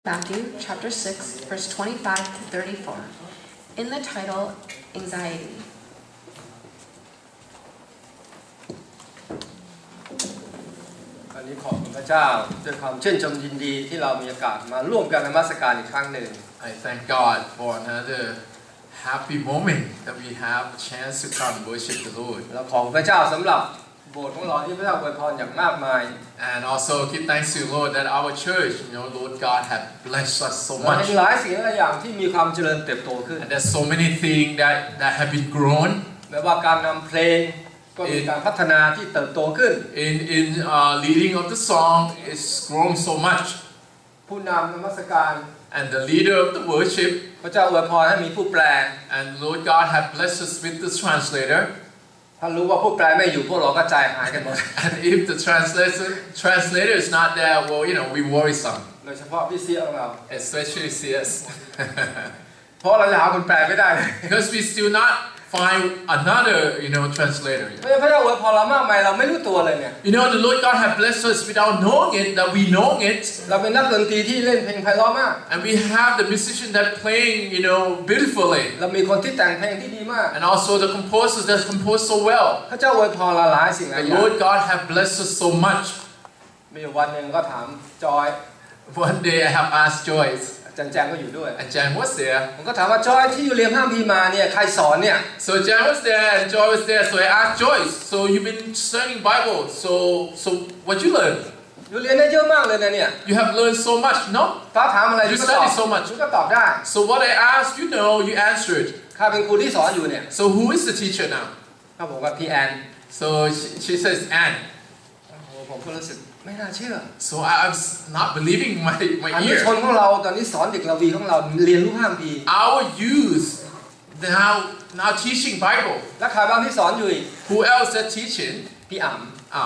Matthew chapter 6, verse 25 to 34. In the title, Anxiety. วันนี้ขอบคุณพระเจ้าด้วยความชื่นชมยินดีที่เรามีโอกาสมาร่วมกันนมัสการอีกครั้งหนึ่ง I thank God for another happy moment that we have a chance to come worship the Lord. เราขอบพระเจ้าสำหรับโบสถ์ของเราที่พระเจ้าอวยพรอย่างมากมาย And also give thanks to the Lord that our church, Lord God has blessed us so เรา much. เห็นหลายสิ่งหลายอย่างที่มีความเจริญเติบโตขึ้น And there's so many things that have been grown. ไม่ว่าการนำเพลงก็มีการพัฒนาที่เติบโตขึ้น In leading of the song is grown so much. ผู้นำนมัสการ And the leader of the worship. พระเจ้าอวยพรให้มีผู้แปล And Lord God has blessed us with the translator. ถ้ารู้ว่าผู้แปลไม่อยู่พวกเราก็ใจหายกันหมด And if the translator is not there, well, we worry some. โดยเฉพาะพี่เสียของเรา Especially CS. เพราะเราจะหาคนแปลไม่ได้ Because we still not find another, translator. พระเจ้าอวยพรเรามากมายเราไม่รู้ตัวเลยเนี่ย The Lord God has blessed us without knowing it, that we know it. เราเป็นนักดนตรีที่เล่นเพลงไพเราะมาก And we have the musician that playing, beautifully. เรามีคนที่แต่งเพลงที่ดีมาก And also the composers that compose so well. พระเจ้าอวยพรเราหลายสิ่งหลายอ The ย่าง Lord God has blessed us so much. มีวันหนึ่งก็ถามจอย One day I have asked Joyce. จันแจงก็อยู่ด้วย And Jan was there. ผมก็ถามว่าจอยที่อยู่เรียนห้ามพีมาเนี่ยใครสอนเนี่ย So Jan was there and Joy was there. So I asked Joyce, so you've been studying Bible. So what you learn? อยู่เรียนได้เยอะมากเลยนะเนี่ย You have learned so much, no? ฟ้าถามอะไร You study so much. ก็ตอบได้ So what I asked, you answered. ข้าเป็นครูที่สอนอยู่เนี่ย So who is the teacher now? ข้าบอกว่าพี่แอน So she says Anne. ผมก็รู้สึกไม่น่าเชื่อ So I was not believing my อันนี้ ear. ชนของเราตอนนี้สอนเด็กลาวีของเราเรียนรู้ห้ามพี Our youth now teaching Bible. และใครบ้างที่สอนอยู่อีก Who else that teaching? พี่อ๋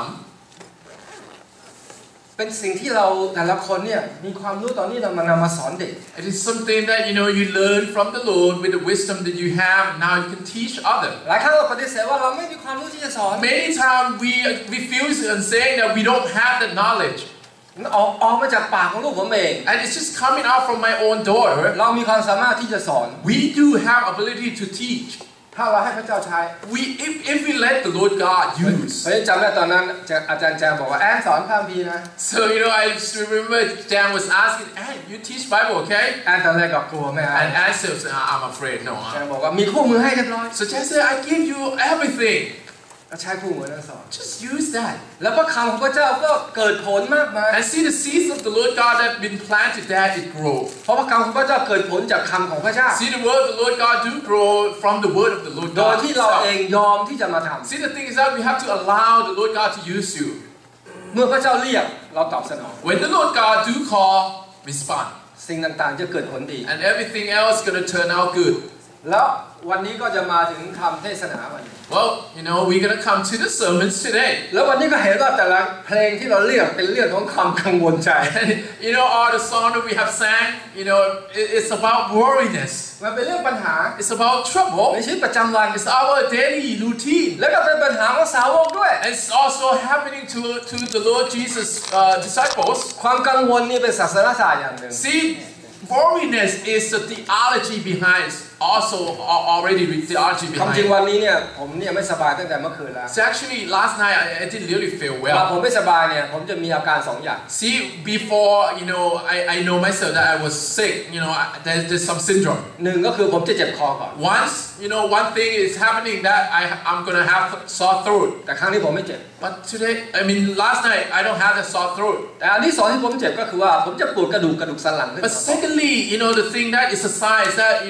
เป็นสิ่งที่เราแต่ละคนเนี่ยมีความรู้ตอนนี้เรามานำมาสอนเด็ก It is something that you learn from the Lord with the wisdom that you have. Now you can teach others. หลายครั้งเราปฏิเสธว่าเราไม่มีความรู้ที่จะสอน Many times we refuse and saying that we don't have the knowledge. ออกมาจากปากของลูกผมเอง And it's just coming out from my own daughter. เรามีความสามารถที่จะสอน We do have ability to teach. ถ้าเราให้พระเจ้าใช้ If we let the Lord God use. เพราะฉะนั้นจำได้ตอนนั้นอาจารย์แจงบอกว่าแอนสอนพระคัมภีร์นะ So I just remember Dan was asking, "Hey, you teach Bible, okay?" แอนตอนแรกก็กลัวไม่เอา And Anne says, "I'm afraid, no." แจงบอกว่ามีคู่มือให้เรียบร้อย So Dan said, "I give you everything. ก็ใช้คู่มือนั้นสอน Just use that." แล้วพระคำของพระเจ้าก็เกิดผลมากมาย And see the seeds of the Lord God that have been planted there, it grows. เพราะพระคำของพระเจ้าเกิดผลจากคำของพระเจ้า See the word of the Lord God do grow from the word of the Lord โดย God ที่เราเอง himself. ยอมที่จะมาท See the thing is that we have to allow the Lord God to use you. ำเมื่อพระเจ้าเรียกเราตอบสนอง When the Lord God do call, respond. สิ่งต่างๆจะเกิดผลดี And everything else is going to turn out good. แล้ววันนี้ก็จะมาถึงคำเทศนาวันนี้ Well, we're going to come to the sermons today. แล้ววันนี้ก็เห็นว่าแต่ละเพลงที่เราเรียกเป็นเรื่องของความกังวลใจ And all the songs that we have sang, it's about worriness. มันเป็นเรื่องปัญหา It's about trouble. ในชีวิตประจำวัน It's our daily routine. แล้วก็เป็นปัญหาของสาวกด้วย And it's also happening to the Lord Jesus' disciples. ความกังวลนี่เป็นศาสนศาสตร์อย่างหนึ่ง See, worriness is the theology behind. Also, already theology ความ behind. จริงวันนี้เนี่ยผมเนี่ยไม่สบายตั้งแต่เมื่อคืนแล้ว So actually, last night I didn't really feel เวลา well. ผมไม่สบายเนี่ยผมจะมีอาการสองอย่าง See, before I know myself that I was sick. There's some syndrome. หนึ่งก็คือผมจะเจ็บคอก่อน Once, one thing is happening that I'm gonna have sore throat. แต่ครั้งนี้ผมไม่เจ็บ But today, last night I don't have the sore throat. แต่อันที่สองที่ผมเจ็บก็คือว่าผมจะปวดกระดูกสันหลังขึ้น But secondly, the thing that is a sign is that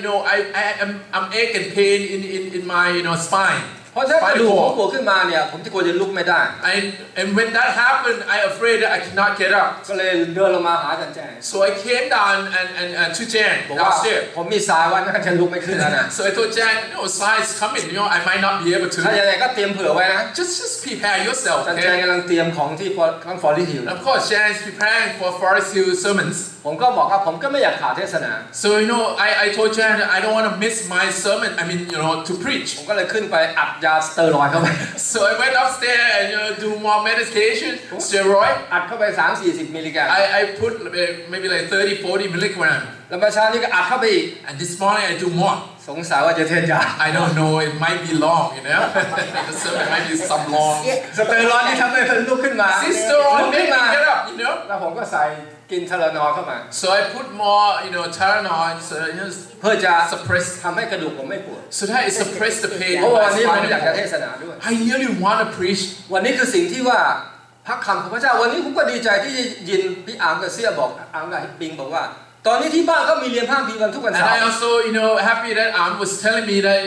I'm ache and pain in my spine. เพราะถ้ากระดูกผมปวดขึ้นมาเนี่ยผมจะกลัวจะลุกไม่ได้ And when that happened, I'm afraid that I cannot get up. ก็เลยเดินลงมาหาอาจารย์แจง So I came down and to Jan บอกว่า downstairs. ผมมีสายวันน่าจะลุกไม่ขึ้นแล้วนะ So I told Jan, signs coming. I might not be able ถ้า to. อย่างไรก็เตรียมเผื่อไว้นะ Just prepare yourself. อาจารย์แจง Okay? กำลังเตรียมของที่ข้างฟอร์ลิฮิล And of course, Jan is preparing for Forest Hill sermons. ผมก็บอกว่าผมก็ไม่อยากขาดเทศนา So I told Jan I don't want to miss my sermon. I mean to preach. ผมก็เลยขึ้นไปอัดยาสเตียรอยด์เข้าไป So I went upstairs and do more meditation, steroid. อัดเข้าไป3-40 มิลลิกรัม I put maybe like 30-40 milligram. แล้วเมื่อเช้านี้ก็อัดเข้าไปอีก And this morning I do more. สงสัยว่าจะเทศยา I don't know. It might be long, The sermon might be some long. สเตียรอยด์นี่ทำให้ลุกขึ้นมา Steroid ลุกขึ้ make น me มา get up, แล้วผมก็ใส่กินทารานอลเข้ามา So I put more, Tylenol, so, เพื่อจะ suppress. ทำให้กระดูกผมไม่ปวด So that it suppress the pain เพราะ of ว่า my วันนี้ผมอยากจะเท spinal ศ cord. นาด้วย I really want to preach. วันนี้คือสิ่งที่ว่าพระคำของพระเจ้าวันนี้ผมก็ดีใจที่ยินพี่อาร์มกับเสี่ยบอกอาร์มกับปิงบอกว่าตอนนี้ที่บ้านก็มีเรียนพระคัมภีร์กันทุกวัน And เสาร์ I also, happy that Am was telling me that,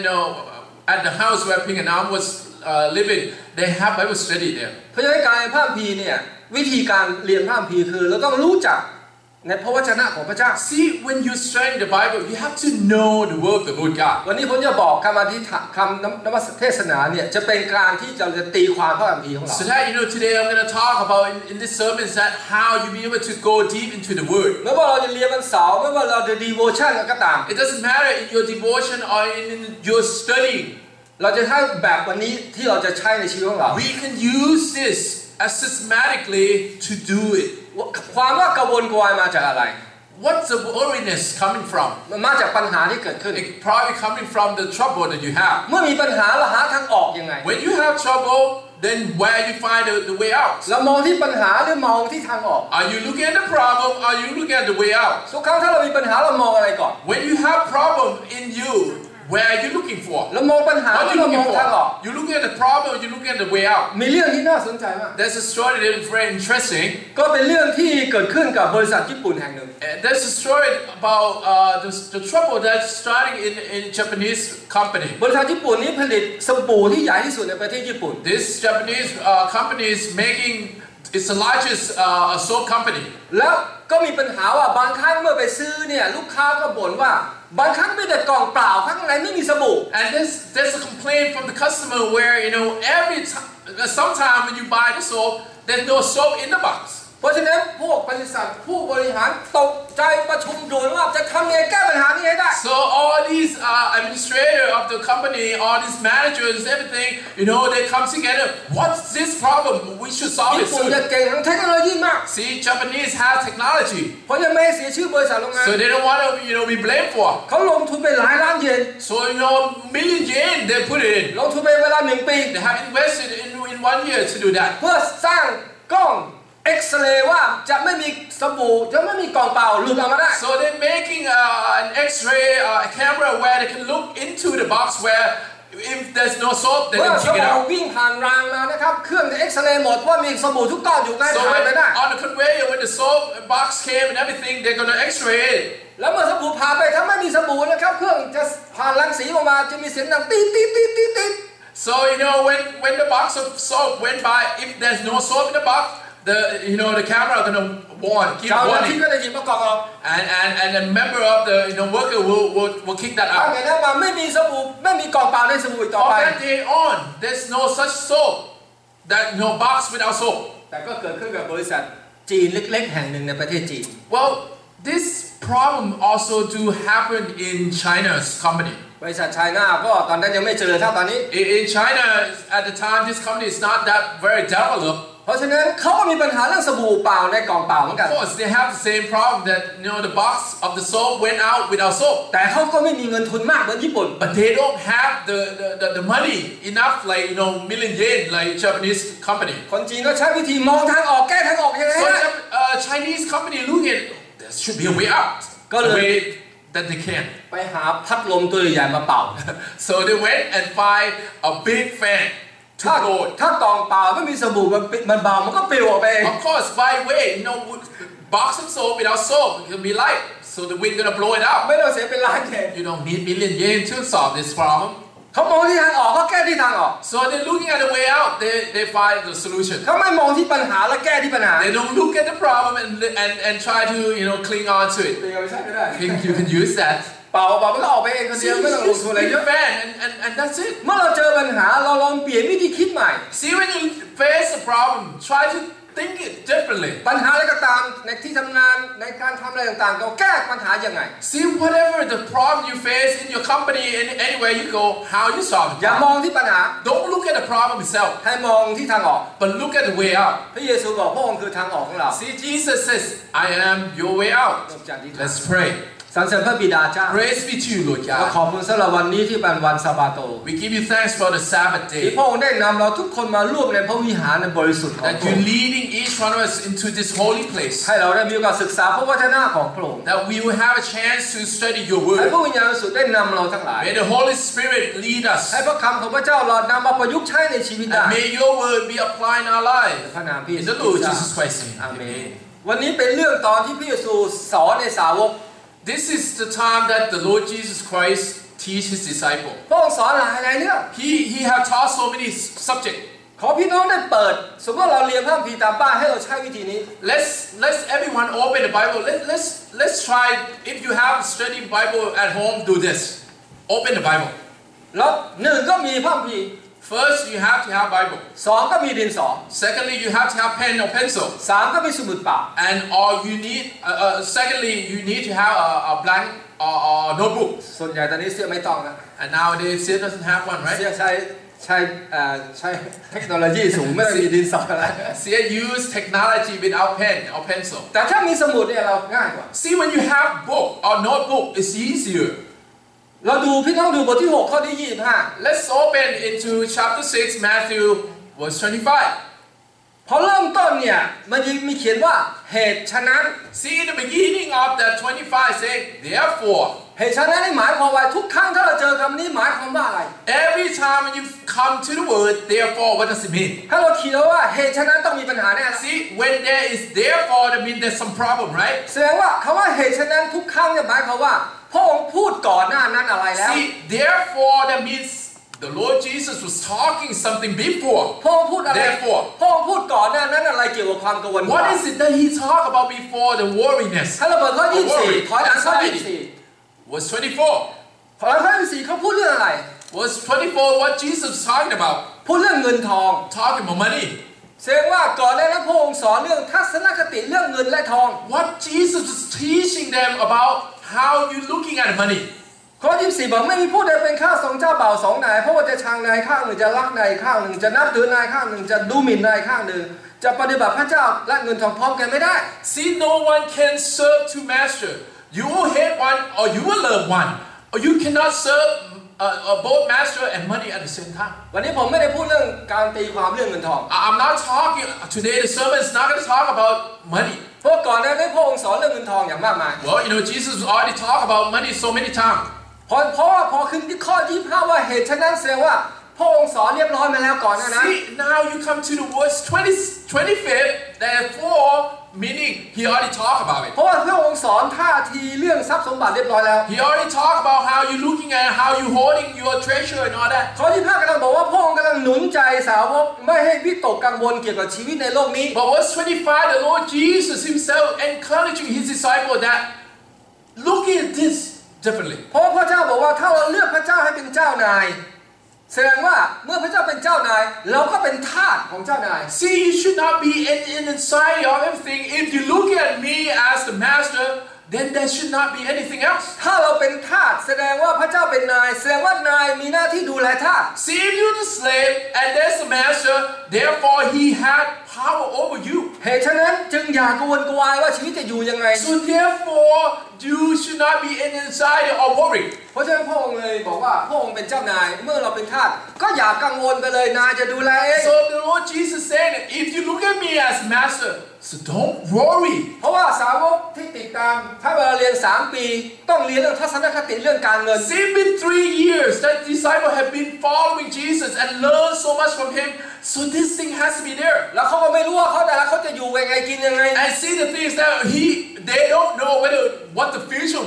at the house where Ping and Am was living, they have Bible study there. เพราะฉะนั้นการเรียนพระคัมภีร์เนี่ยวิธีการเรียนพระคัมภีร์คือเราต้องรู้จักในพระวจนะของพระเจ้า See, when you study the Bible, you have to know the word of the Lord God. วันนี้ผมจะบอกคำอธิษฐานคำนมัสเทศนาเนี่ยจะเป็นการที่เราจะตีความพระคัมภีร์ของเรา So that, today I'm going to talk about in this sermon is that how you be able to go deep into the word. ไม่ว่าเราจะเรียนวันเสาร์ไม่ว่าเราจะ devotion ก็ตาม It doesn't matter in your devotion or in your studying. เราจะใช้แบบวันนี้ที่เราจะใช้ในชีวิตของเรา We can use this as systematically to do it. ความว่ากระวนกระวายมาจากอะไร What's the worriness coming from? มันมาจากปัญหาที่เกิดขึ้น It's probably coming from the trouble that you have. เมื่อมีปัญหาเราหาทางออกยังไง When you have trouble, then where you find the way out? เรามองที่ปัญหาหรือมองที่ทางออก Are you looking at the problem? Are you looking at the way out? ทุกครั้งถ้าเรามีปัญหาเรามองอะไรก่อน When you have problem in you, where are you looking for? เรามองปัญหา What ห are รือ you เราม looking องทางออก for? You looking at the problem, or you looking at the way out? มีเรื่องที่น่าสนใจมาก There's a story that is very interesting. ก็เป็นเรื่องที่เกิดขึ้นกับบริษัทญี่ปุ่นแห่งหนึ่ง There's a story about the trouble that's starting in Japanese company. บริษัทญี่ปุ่นนี้ผลิตสบู่ที่ใหญ่ที่สุดในประเทศญี่ปุ่น This Japanese company is making it's the largest soap company. แล้วก็มีปัญหาว่าบางครั้งเมื่อไปซื้อเนี่ยลูกค้าก็บ่นว่าบางครั้งมีแต่กล่องเปล่าข้างในไม่มีสบู่ And there's a complaint from the customer where every time sometimes when you buy the soap there's no soap in the box. เพราะฉะนั้นพวกบริษัทผู้บริหารตกใจประชุมด่วนว่าจะทำยังไงแก้ปัญหานี้ให้ได้ So all these administrators of the company, all these managers, everything, they come together. What's this problem? We should solve ญี่ it ปุ่น soon. จะเก่งทางเทคโนโลยีมาก See, Japanese have technology, เพราะยังไม่ให้เสียชื่อบริษัทโรงงาน so they don't want to, be blamed for. เขาลงทุนไปหลายล้านเยน So million yen they put it in. ลงทุนไปเวลา1 ปี They have invested in 1 year to do that. เพื่อสร้างกล้องเอ็กซเรย์ว่าจะไม่มีสบู่จะไม่มีกล่องเปล่าหลุดออกมาได้ So they're making an X-ray camera where they can look into the box where if there's no soap, they เมื่อ can ส take it บู่ out. วิ่งผ่านรางมานะครับเครื่องจะเอ็กซเรย์หมดว่ามีสบู่ทุกก้อนอยู่ใต้ So ฐาน when, ไม่ได้ on the conveyor, when the soap box came and everything, they're gonna X-ray it. แล้วเมื่อสบู่ผ่านไปถ้าไม่มีสบู่นะครับเครื่องจะผ่านรังสีออกมาจะมีเสียงดังตีดตีดตีดตีดตีด So when the box of soap went by, if there's no soap in the box, the camera are gonna warn, keep ชาวนาที่ warning, ก็ได้ยินประกอบออก and a member of the worker will kick that ถ้า out. ไงนะมาไม่มีสบู่ไม่มีกล่องเปล่าในสบู่อีกต่อ From ไป that day on, there's no such soap, that no box without soap. แต่ก็เกิดขึ้นกับบริษัทจีนเล็กๆแห่งหนึ่งในประเทศจีน Well, this problem also do happen in China's company. บริษัทไชน่าก็ตอนนั้นยังไม่เจริญเท่าตอนนี้ In China, at the time, this company is not that very developed. เพราะฉะนั้นเขาก็มีปัญหาเรื่องสบู่เปล่าในกล่องเปล่าเหมือนกัน Of course, they have the same problem that the box of the soap went out without soap. แต่เขาก็ไม่มีเงินทุนมากเหมือนญี่ปุ่น But they don't have the money enough, like million yen, like Japanese company. คนจีนก็ใช้วิธีมองทางออกแก้ทางออกยังไง So ฮะ Chinese company look at there should be a way out. Có A lời. way that they can. ไปหาพัดลมตัวใหญ่ๆมาเป่า So they went and find a big fan to ถ้า blow it. ถ้ากล่องเปล่าไม่มีสบู่มันเบามันก็ปลิวออกไปเอง Of course, by way, box of soap without soap it can be light, so the wind gonna blow it out. ไม่ต้องเสียเป็นล้านเยน You don't need million yen to solve this problem. เขามองที่ทางออกเขาแก้ที่ทางออก So they're looking at the way out. They find the solution. เขาไม่มองที่ปัญหาและแก้ที่ปัญหา They don't look at the problem and try to cling on to it. เป็นยังไงไม่ใช่ก็ได้ You can use that. เปล่ามันก็ออกไปเองคน See, เดียวไม่ต้องลงทุนอะไรเย big อะ fan and that's it. เมื่อเราเจอปัญหาเราลองเปลี่ยนวิธีคิดใหม่ See, when you face a problem, try to think it differently. ปัญหาอะไรก็ตามในที่ทำงานในการทำอะไรต่างๆเราแก้ปัญหายังไง See, whatever the problem you face in your company, anywhere you go, how you solve it. อย่ามองที่ปัญหา Don't look at the problem itself, ให้มองที่ทางออก but look at the way out. พระเยซูบอกพระองค์คือทางออกของเรา See, Jesus says, I am your way out. Let's pray. สรรเสริญพระบิดาเจ้า Praise be to you, Lord เราข God. อบคุณสำหรับวันนี้ที่เป็นวันซาบาโต We give you thanks for the Sabbath ที่ day. พระองค์ได้นำเราทุกคนมาร่วมในพระวิหารในบริสุทธิ์ของ That พระอง you're ค์ leading each one of us into this holy place. ให้เราได้มีโอกาสศึกษาพระวจนะของพระองค์ That we will have a chance to study your ให้ word. พระวิญญาณบริสุทธิ์ได้นำเราทั้งหลาย May the Holy Spirit lead us. ให้พระคำของพระเจ้าเรานำมาประยุกต์ใช้ในชีวิตได้ And may your word be applied in our life. พระนามพระเย In ซู the คริส Lord ต์เจ้า Jesus Christ's name. อาเมน Amen. วันนี้เป็นเรื่องตอนที่พระเยซูสอนในสาวก This is the time that the Lord Jesus Christ teach his disciple. พระองค์สอนหลายเรื่อง He have taught so many subjects. ขอพี่น้องได้เปิดสมมติว่าเราเรียนพระคัมภีร์ตามบ้านให้เราใช้วิธีนี้ Let's everyone open the Bible. Let's try. If you have studied Bible at home, do this. Open the Bible. แล้วหนึ่งก็มีพระคัมภีร์ First, you have to have Bible. สองก็มีดินสอ Secondly, you have to have pen or pencil. สามก็มีสมุดเปล่า And or you need. Secondly, you need to have a blank notebook. ส่วนใหญ่ตอนนี้เสื้อไม่ต้องนะ And nowadays, Sid doesn't have one, เสื้อ right? ใช้เทคโนโลยีสูงไม่ต้องมีดินสออะไร Sid use technology without pen or pencil. แต่ถ้ามีสมุดเนี่ยเราง่ายกว่า See, when you have book or notebook, it's easier. เราดูพี่น้องดูบทที่6ข้อที่25 Let's open into chapter 6, Matthew, verse 25. พอเริ่มต้นเนี่ยมันจะมีเขียนว่าเหตุฉะนั้น See, in the beginning of that 25 saying, therefore, เหตุฉะนั้นนี่หมายความว่าทุกครั้งถ้าเราเจอคำนี้หมายความว่าอะไร every time when you come to the word, therefore, what does it mean? ถ้าเราเขียนว่าเหตุฉะนั้นต้องมีปัญหาแน่ละ See, when there is therefore, that means there's some problem, right? แสดงว่าคำว่าเหตุฉะนั้นทุกครั้งเนี่ยหมายความว่าพระองค์พูดก่อนหน้านั้นอะไรแล้ว See, therefore, that means the Lord Jesus was talking something before. พระองค์พูดอะไร Therefore. พระองค์พูดก่อนหน้านั้นอะไรเกี่ยวกับความกังวล What is it that he talked about before the worriness? ถ้าเราเปิดข้อ24ถอยหลังข้อ24 Verse 24. ถอยหลังข้อ24เขาพูดเรื่องอะไร Verse 24, what Jesus was talking about? พูดเรื่องเงินทอง Talking about money. แสดงว่าก่อนหน้านั้นพระองค์สอนเรื่องทัศนคติเรื่องเงินและทอง What Jesus was teaching them about how you looking at money. ข้อ24บอกไม่มีผู้ใดเป็นข้าสองเจ้าบ่าวสองนายเพราะว่าจะชังนายข้างหนึ่งจะรักนายข้างหนึ่งจะนับถือนายข้างหนึ่งจะดูหมิ่นนายข้างหนึ่งจะปฏิบัติพระเจ้าและเงินทองพร้อมกันไม่ได้ See, no one can serve two masters. You will hate one or you will love one. Or you cannot serve both master and money at the same time. วันนี้ผมไม่ได้พูดเรื่องการตีความเรื่องเงินทอง I'm not talking, today the sermon is not going to talk about money. เพราะก่อนหน้านี้พระองค์สอนเรื่องเงินทองอย่างมากมาย Well, Jesus already talked about money so many times. เพราะว่าพอขึ้นที่ข้อ25ว่าเหตุฉะนั้นแสดงว่าพระองค์สอนเรียบร้อยมาแล้วก่อนหน้านั้น See, now you come to the verse 25, therefore, meaning he already talked about it. เพราะว่าพระองค์สอนท่าทีเรื่องทรัพย์สมบัติเรียบร้อยแล้ว He already talked about how you looking at how you holding your treasure and all that. ข้อ25กำลังบอกว่าพระองค์กำลังหนุนใจสาวกไม่ให้วิตกกังวลเกี่ยวกับชีวิตในโลกนี้ But verse 25, the Lord Jesus himself encouraging his disciple that look at this differently. เพราะพระเจ้าบอกว่าถ้าเราเลือกพระเจ้าให้เป็นเจ้านายแสดงว่าเมื่อพระเจ้าเป็นเจ้านายเราก็เป็นทาสของเจ้านาย See, you should not be in inside of everything. If you look at me as the master, then there should not be anything else. ถ้าเราเป็นทาสแสดงว่าพระเจ้าเป็นนายแสดงว่านายมีหน้าที่ดูแลทาส See, if you're the slave and there's the master, therefore he had power over you. เหตุฉะนั้นจึงอย่ากระวนกระวายว่าชีวิตจะอยู่ยังไง So therefore, you should not be in anxiety or worry. เพราะฉะนั้นพระองค์เลยบอกว่าพระองค์เป็นเจ้านายเมื่อเราเป็นทาสก็อย่ากังวลไปเลยนายจะดูแลเอง So the Lord Jesus said, if you look at me as master, so don't worry. เพราะว่าสาวกที่ติดตามถ้าเวลาเรียน3 ปีต้องเรียนเรื่องทัศนคติเรื่องการเงิน See, it's been 3 years that disciples have been following Jesus and learned so much from him. So this thing has to be there. แล้วเขาก็ไม่รู้ว่าเขาแต่ละเขาจะอยู่ยังไงกินยังไง And see, the thing is that they don't know what the future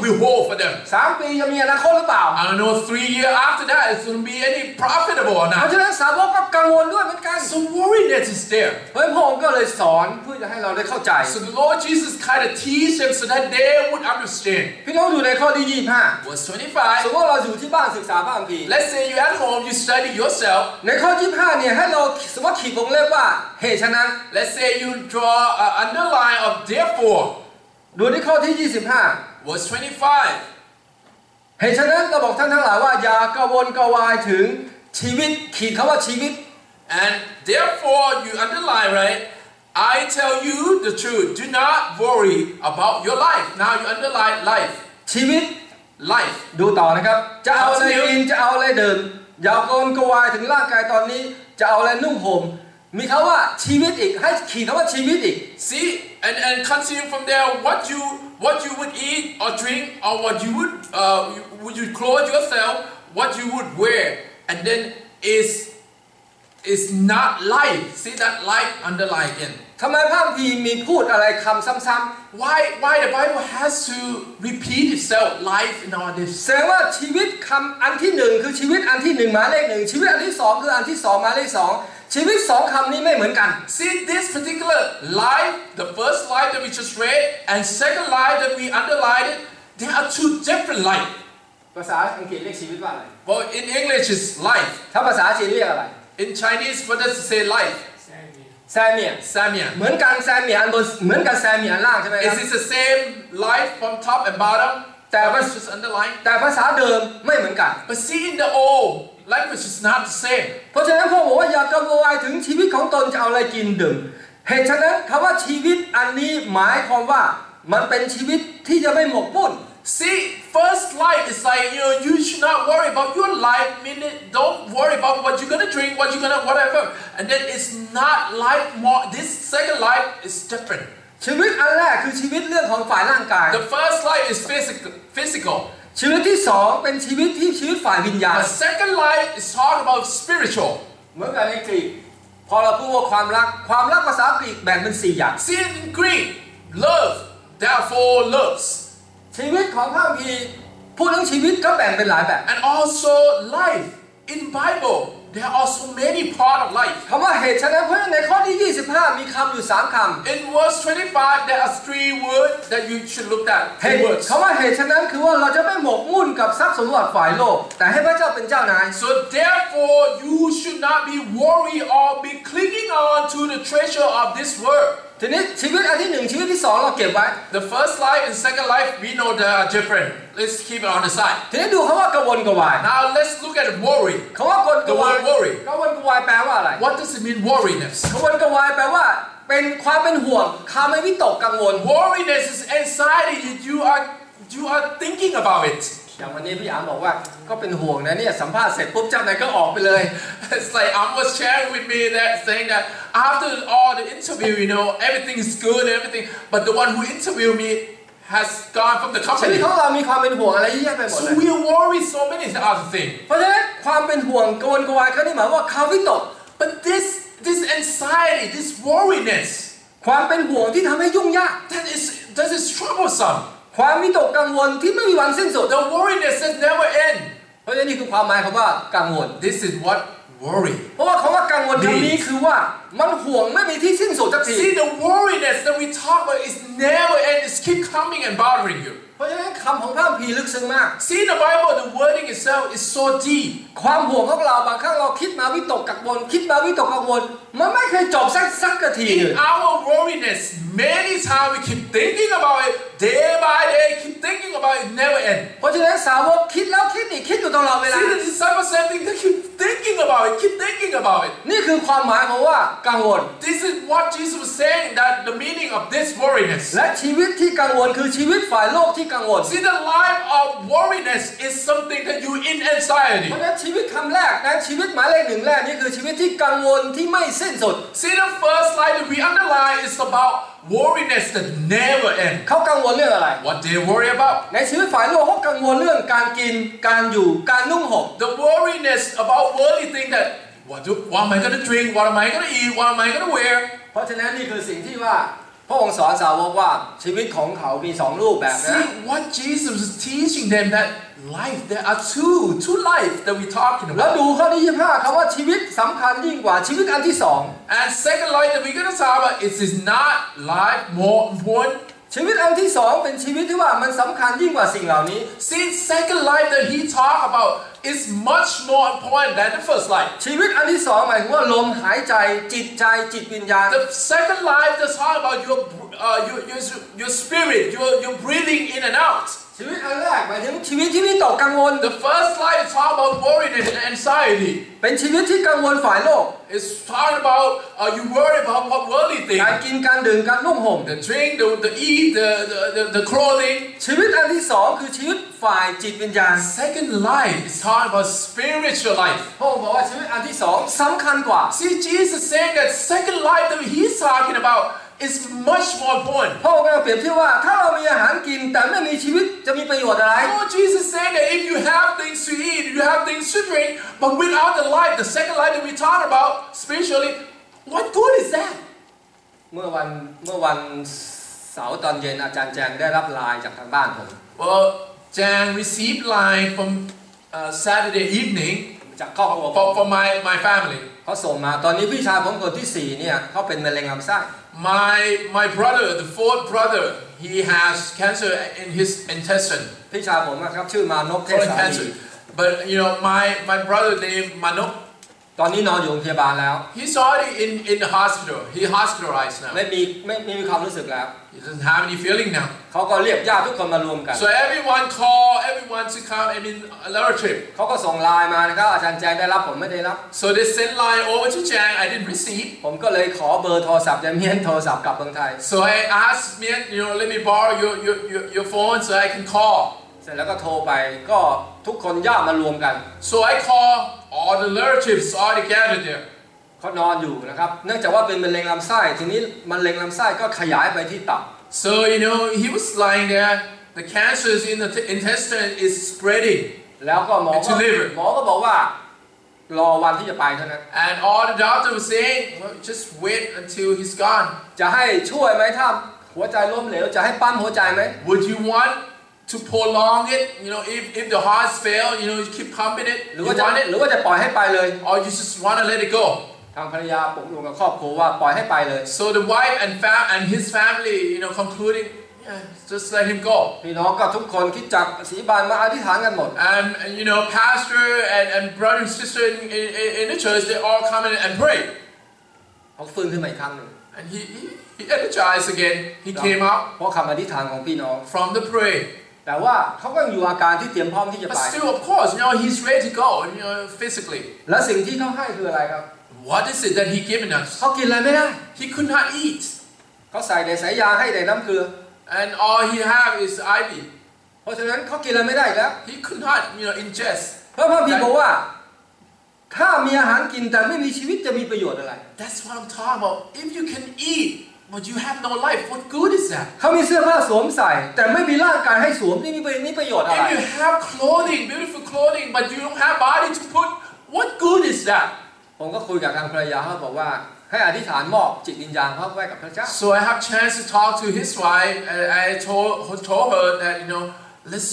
will hold for them. 3 ปีจะมีอนาคตหรือเปล่า I don't know 3 years after that it's going to be any profitable or เพราะ not. ฉะนั้นสาวกก็กังวลด้วยเหมือนกัน So worriness is there. เพราะฉะนั้นพระองค์ก็เลยสอนเพื่อจะให้เราได้เข้าใจ So the Lord Jesus kind of teach them so that they would understand. พี่น้องดูในข้อที่ Verse 25 สมม 25. ติว่าเราอยู่ที่บ้านศึกษาพระคัมภีร์ Let's say you're at home, you study yourself. ในข้อ 25 เนี่ยให้เราสมมติขีดวงเล็บว่าเหตุฉะนั้น Let's say you draw an underline of therefore. ดูที่ข้อที่ 25 Verse 25. เหตุฉะนั้นเราบอกท่านทั้งหลายว่าอย่ากระวนกระวายถึงชีวิตขีดคำว่าชีวิต And therefore you underline, right? I tell you the truth. Do not worry about your life. Now you underline life. ชีวิต Life. ดูต่อนะครับจะเอาอะไรกินจะเอาอะไรดื่มอย่ากระวนกระวายถึงร่างกายตอนนี้จะเอาอะไรนุ่งห่มมีคำว่าชีวิตอีกให้ขีดคำว่าชีวิตอีก See, and continue from there. What you would eat or drink, or what you would you clothe yourself, what you would wear, and then is not life. See that life underline again. ทำไมพระคัมภีร์มีพูดอะไรคำซ้ำ Why the Bible has to repeat itself life in all ๆ this? แสดงว่าชีวิตคำอันที่ 1คือชีวิตอันที่ 1หมายเลข 1ชีวิตอันที่ 2คืออันที่ 2หมายเลข 2ชีวิต2คำนี้ไม่เหมือนกัน See this particular life, the first life that we just read, and second life that we underlined it, they are two different life. ภาษาอังกฤษเรียกชีวิตว่าอะไร Well, in English it's life. ถ้าภาษาจีนเรียกอะไร In Chinese, what does it say life? แซเมีย Samya. เหมือนกันแซเมียอันบนเหมือนกันแซเมียอันล่างใช่ไหมครับ Is it the same life from top and bottom? แต่ภา It's just underlined. แต่ภาษาเดิมไม่เหมือนกัน But see, in the old language, it's not the same. เพราะฉะนั้นพระองค์บอกว่าอย่ากระวนกระวายถึงชีวิตของตนจะเอาอะไรกินดื่มเหตุฉะนั้นคำว่าชีวิตอันนี้หมายความว่ามันเป็นชีวิตที่จะไม่หมกมุ่น See, first life is like, you should not worry about your life, meaning don't worry about what you're gonna drink, what you're gonna whatever. And then it's not life more, this second life is different. ชีวิตอันแรกคือชีวิตเรื่องของฝ่ายร่างกาย The first life is physical. ชีวิตที่สองเป็นชีวิตที่ชีวิตฝ่ายวิญญาณ The second life is talking about spiritual. เหมือนกันในกรีกพอเราพูดว่าความรักภาษากรีกแบ่งเป็น4อย่าง See in Greek, love, therefore loves. ชีวิตของพระคัมภีร์พูดถึงชีวิตก็แบ่งเป็นหลายแบบ And also life. In Bible, there are so many part of life. คำว่าเหตุฉะนั้นเพราะฉะนั้นในข้อที่ 25 มีคำอยู่3คำ In verse 25, there are 3 words that you should look at. เห 3 ตุ words. คำว่าเหตุฉะนั้นคือว่าเราจะไม่หมกมุ่นกับทรัพย์สมบัติฝ่ายโลกแต่ให้พระเจ้าเป็นเจ้านาย So therefore, you should not be worried or be clinging on to the treasure of this world. ทีนี้ชีวิตอันที่ 1ชีวิตที่ 2เราเก็บไว้ The first life and second life, we know they are different. Let's keep it on the side. ทีนี้ดูคำว่ากระวนกระวาย Now let's look at worry. คำว่ากระวนกระวาย The word worry กระวนกระวายแปลว่าอะไร What does it mean, worriness? กระวนกระวายแปลว่าเป็นความเป็นห่วงความไม่วิตกกังวล Worriness is anxiety. You are thinking about it. อย่างวันนี้พี่อาร์มบอกว่าก็เป็นห่วงนะเนี่ยสัมภาษณ์เสร็จปุ๊บเจ้านายก็ออกไปเลย It's like was sharing with me that saying that after all the interview, everything is good and everything, but the one who interviewed me has gone from the ชีวิต company. ของเรามีความเป็นห่วงอะไรเยอะแยะไปหมดเลย So we are worried so many other things. เพราะฉะนั้นความเป็นห่วงกระวนกระวายเขานี่หมายว่าความวิตก But this anxiety, this worriness, ความเป็นห่วงที่ทำให้ยุ่งยาก that is troublesome. ความวิตกกังวลที่ไม่มีวันสิ้นสุด The worriness that never end. เพราะฉะนั้นนี่คือความหมายของว่ากังวล This is what worry. เพราะว่าคำว่ากังวลคำนี้คือว่ามันห่วงไม่มีที่สิ้นสุดสักที See, the worriness that we talk about is never end. It's keep coming and bothering you. เพราะฉะนั้นคำของพระคัมภีร์ลึกซึ้งมาก See, in the Bible, the wording itself is so deep. ความห่วงของเราบางครั้งเราคิดมาวิตกกังวลคิดมาวิตกกังวลมันไม่เคยจบสักทีหนึ่ง In our worriness, many times we keep thinking about it, day by day, keep thinking about it, never end. เพราะฉะนั้นสาวกคิดแล้วคิดอีกคิดอยู่ตลอดเวลา See, the disciples same thing, they keep thinking about it, keep thinking about it. นี่คือความหมายของว่ากังวล This is what Jesus was saying, that the meaning of this worriness. และชีวิตที่กังวลคือชีวิตฝ่ายโลกที่กังวล See, the life of worriness is something that you in anxiety. เพราะฉะนั้นชีวิตคำแรกนะชีวิตหมายเลข 1แรกนี่คือชีวิตที่กังวลที่ไม่สิ้นสุด See, the first line that we underline is about worriness that never ends. เขากังวลเรื่องอะไร What they worry about? ในชีวิตฝ่ายโลกเขากังวลเรื่องการกินการอยู่การนุ่งห่ม The worriness about worldly thing that what am I going to drink? What am I going to eat? What am I going to wear? เพราะฉะนั้นนี่คือสิ่งที่ว่าพระองค์สอนสาวกว่าชีวิตของเขามีสองรูปแบบนะ See what Jesus is teaching them, that life, there are two life that we're talking แล้ว about. ดูข้อที่25คำว่าชีวิตสำคัญยิ่งกว่าชีวิตอันที่สอง And second life that we're going to talk about is not life more important. ชีวิตอันที่สองเป็นชีวิตที่ว่ามันสำคัญยิ่งกว่าสิ่งเหล่านี้ See, second life that he talked about is much more important than the first life. ชีวิตอันที่สองหมายถึงว่าลมหายใจจิตใจจิตวิญญาณ The second life that's talking about your spirit, your breathing in and out. ชีวิตอันแรกหมายถึงชีวิตที่วิตกกังวล The first life is talking about worry and anxiety. เป็นชีวิตที่กังวลฝ่ายโลก It's talking about you worry about what worldly การ things. กินการดื่มการนุ่งห่ม The drink, the eat, the clothing. ชีวิตอันที่สองคือชีวิตฝ่ายจิตวิญญาณ Second life is talking about spiritual life. พระองค์บอกว่าชีวิตอันที่สองสำคัญกว่า See, Jesus saying that second life that he's talking about is much more important. พระองค์กำลังเปรียบเทียบว่าถ้าเรามีอาหารกินแต่ไม่มีชีวิตจะมีประโยชน์อะไร Lord Jesus saying that if you have things to eat, you have things to drink, but without the life, the second life that we talk about spiritually, what good is that? เมื่อวันเสาร์ตอนเย็นอาจารย์แจงได้รับไลน์จากทางบ้านผม Well, Jang received line from Saturday evening จากครอบครัวผม for my family. เขาส่งมาตอนนี้พี่ชายผมคนที่สี่เนี่ยเขาเป็นมะเร็งลำไส้ My brother, the fourth brother, he has cancer in his intestine. พี่ชายผมนะครับชื่อมานพเทพ Colon สาลี cancer. But you know, my brother named Manok, ตอนนี้นอนอยู่โรงพยาบาลแล้ว he's already in the hospital. He's hospitalized now. ไม่มีความรู้สึกแล้ว He doesn't have any feeling now. เขาก็เรียกญาติทุกคนมารวมกัน So everyone call everyone to come. I mean, a lot of trip. เขาก็ส่งไลน์มานะครับอาจารย์แจงได้รับผมไม่ได้รับ So they sent line over to Jang. I didn't receive. ผมก็เลยขอเบอร์โทรศัพท์จะเมียนโทรศัพท์กลับเมืองไทย So I asked Mian, you know, let me borrow your phone so I can call. เสร็จแล้วก็โทรไปก็ทุกคนญาติมารวมกัน So I call all the relatives all together there. เขานอนอยู่นะครับเนื่องจากว่าเป็นมะเร็งลำไส้ทีนี้มะเร็งลำไส้ก็ขยายไปที่ตับ So you know, he was lying there. The cancers in the intestine is spreading. แล้วก็หมอ It's liver. ก็บอกว่ารอวันที่จะไปเท่านั้น And all the doctor was saying, well, just wait until he's gone. จะให้ช่วยไหมถ้าหัวใจล้มเหลวจะให้ปั๊มหัวใจไหม Would you want to prolong it? You know, if the hearts fail, you know, you keep pumping it. หรือ You ว่าจะ want it, ปล่อยให้ไปเลย or you just want to let it go. ทางภรรยาผมรวมกับครอบครัวว่าปล่อยให้ไปเลย So the wife and his family, you know, concluding, yeah, just let him go. พี่น้องก็ทุกคนคิดจักศรีบานมาอธิษฐานกันหมด And you know, pastor and brother and sister in the church, they all come in and pray. เขาฟื้นขึ้นมาอีกครั้งหนึ่ง And he energized again. He came out เพราะคำอธิษฐานของพี่น้อง from the prayer. แต่ว่าเขาก็อยู่อาการที่เตรียมพร้อมที่จะ But ไป still, of course, you know, he's ready to go, you know, physically. และสิ่งที่เขาให้คืออะไรครับ What is it that he given us? เขากินอะไรไม่ได้ He could not eat. เขาใส่แต่สายยาให้แต่น้ำเกลือ And all he have is IV. เพราะฉะนั้นเขากินอะไรไม่ได้อีกแล้ว He could not, you know, ingest. เพราะพระพีบอกว่าถ้ามีอาหารกินแต่ไม่มีชีวิตจะมีประโยชน์อะไร That's what I'm talking about. If you can eat, but you have no life, what good is that? เขามีเสื้อผ้าสวมใส่ แต่ไม่มีร่างกายให้สวมนี่มีประโยชน์อะไร If you have clothing, beautiful clothing, but you don't have body to put, what good is that? ผมก็คุยกับทางภรรยาเขาบอกว่าให้อธิษฐานมอบจิตวิญญาณเขาไว้กับพระเจ้า So I have chance to talk to his wife, and I told her that, you know, let's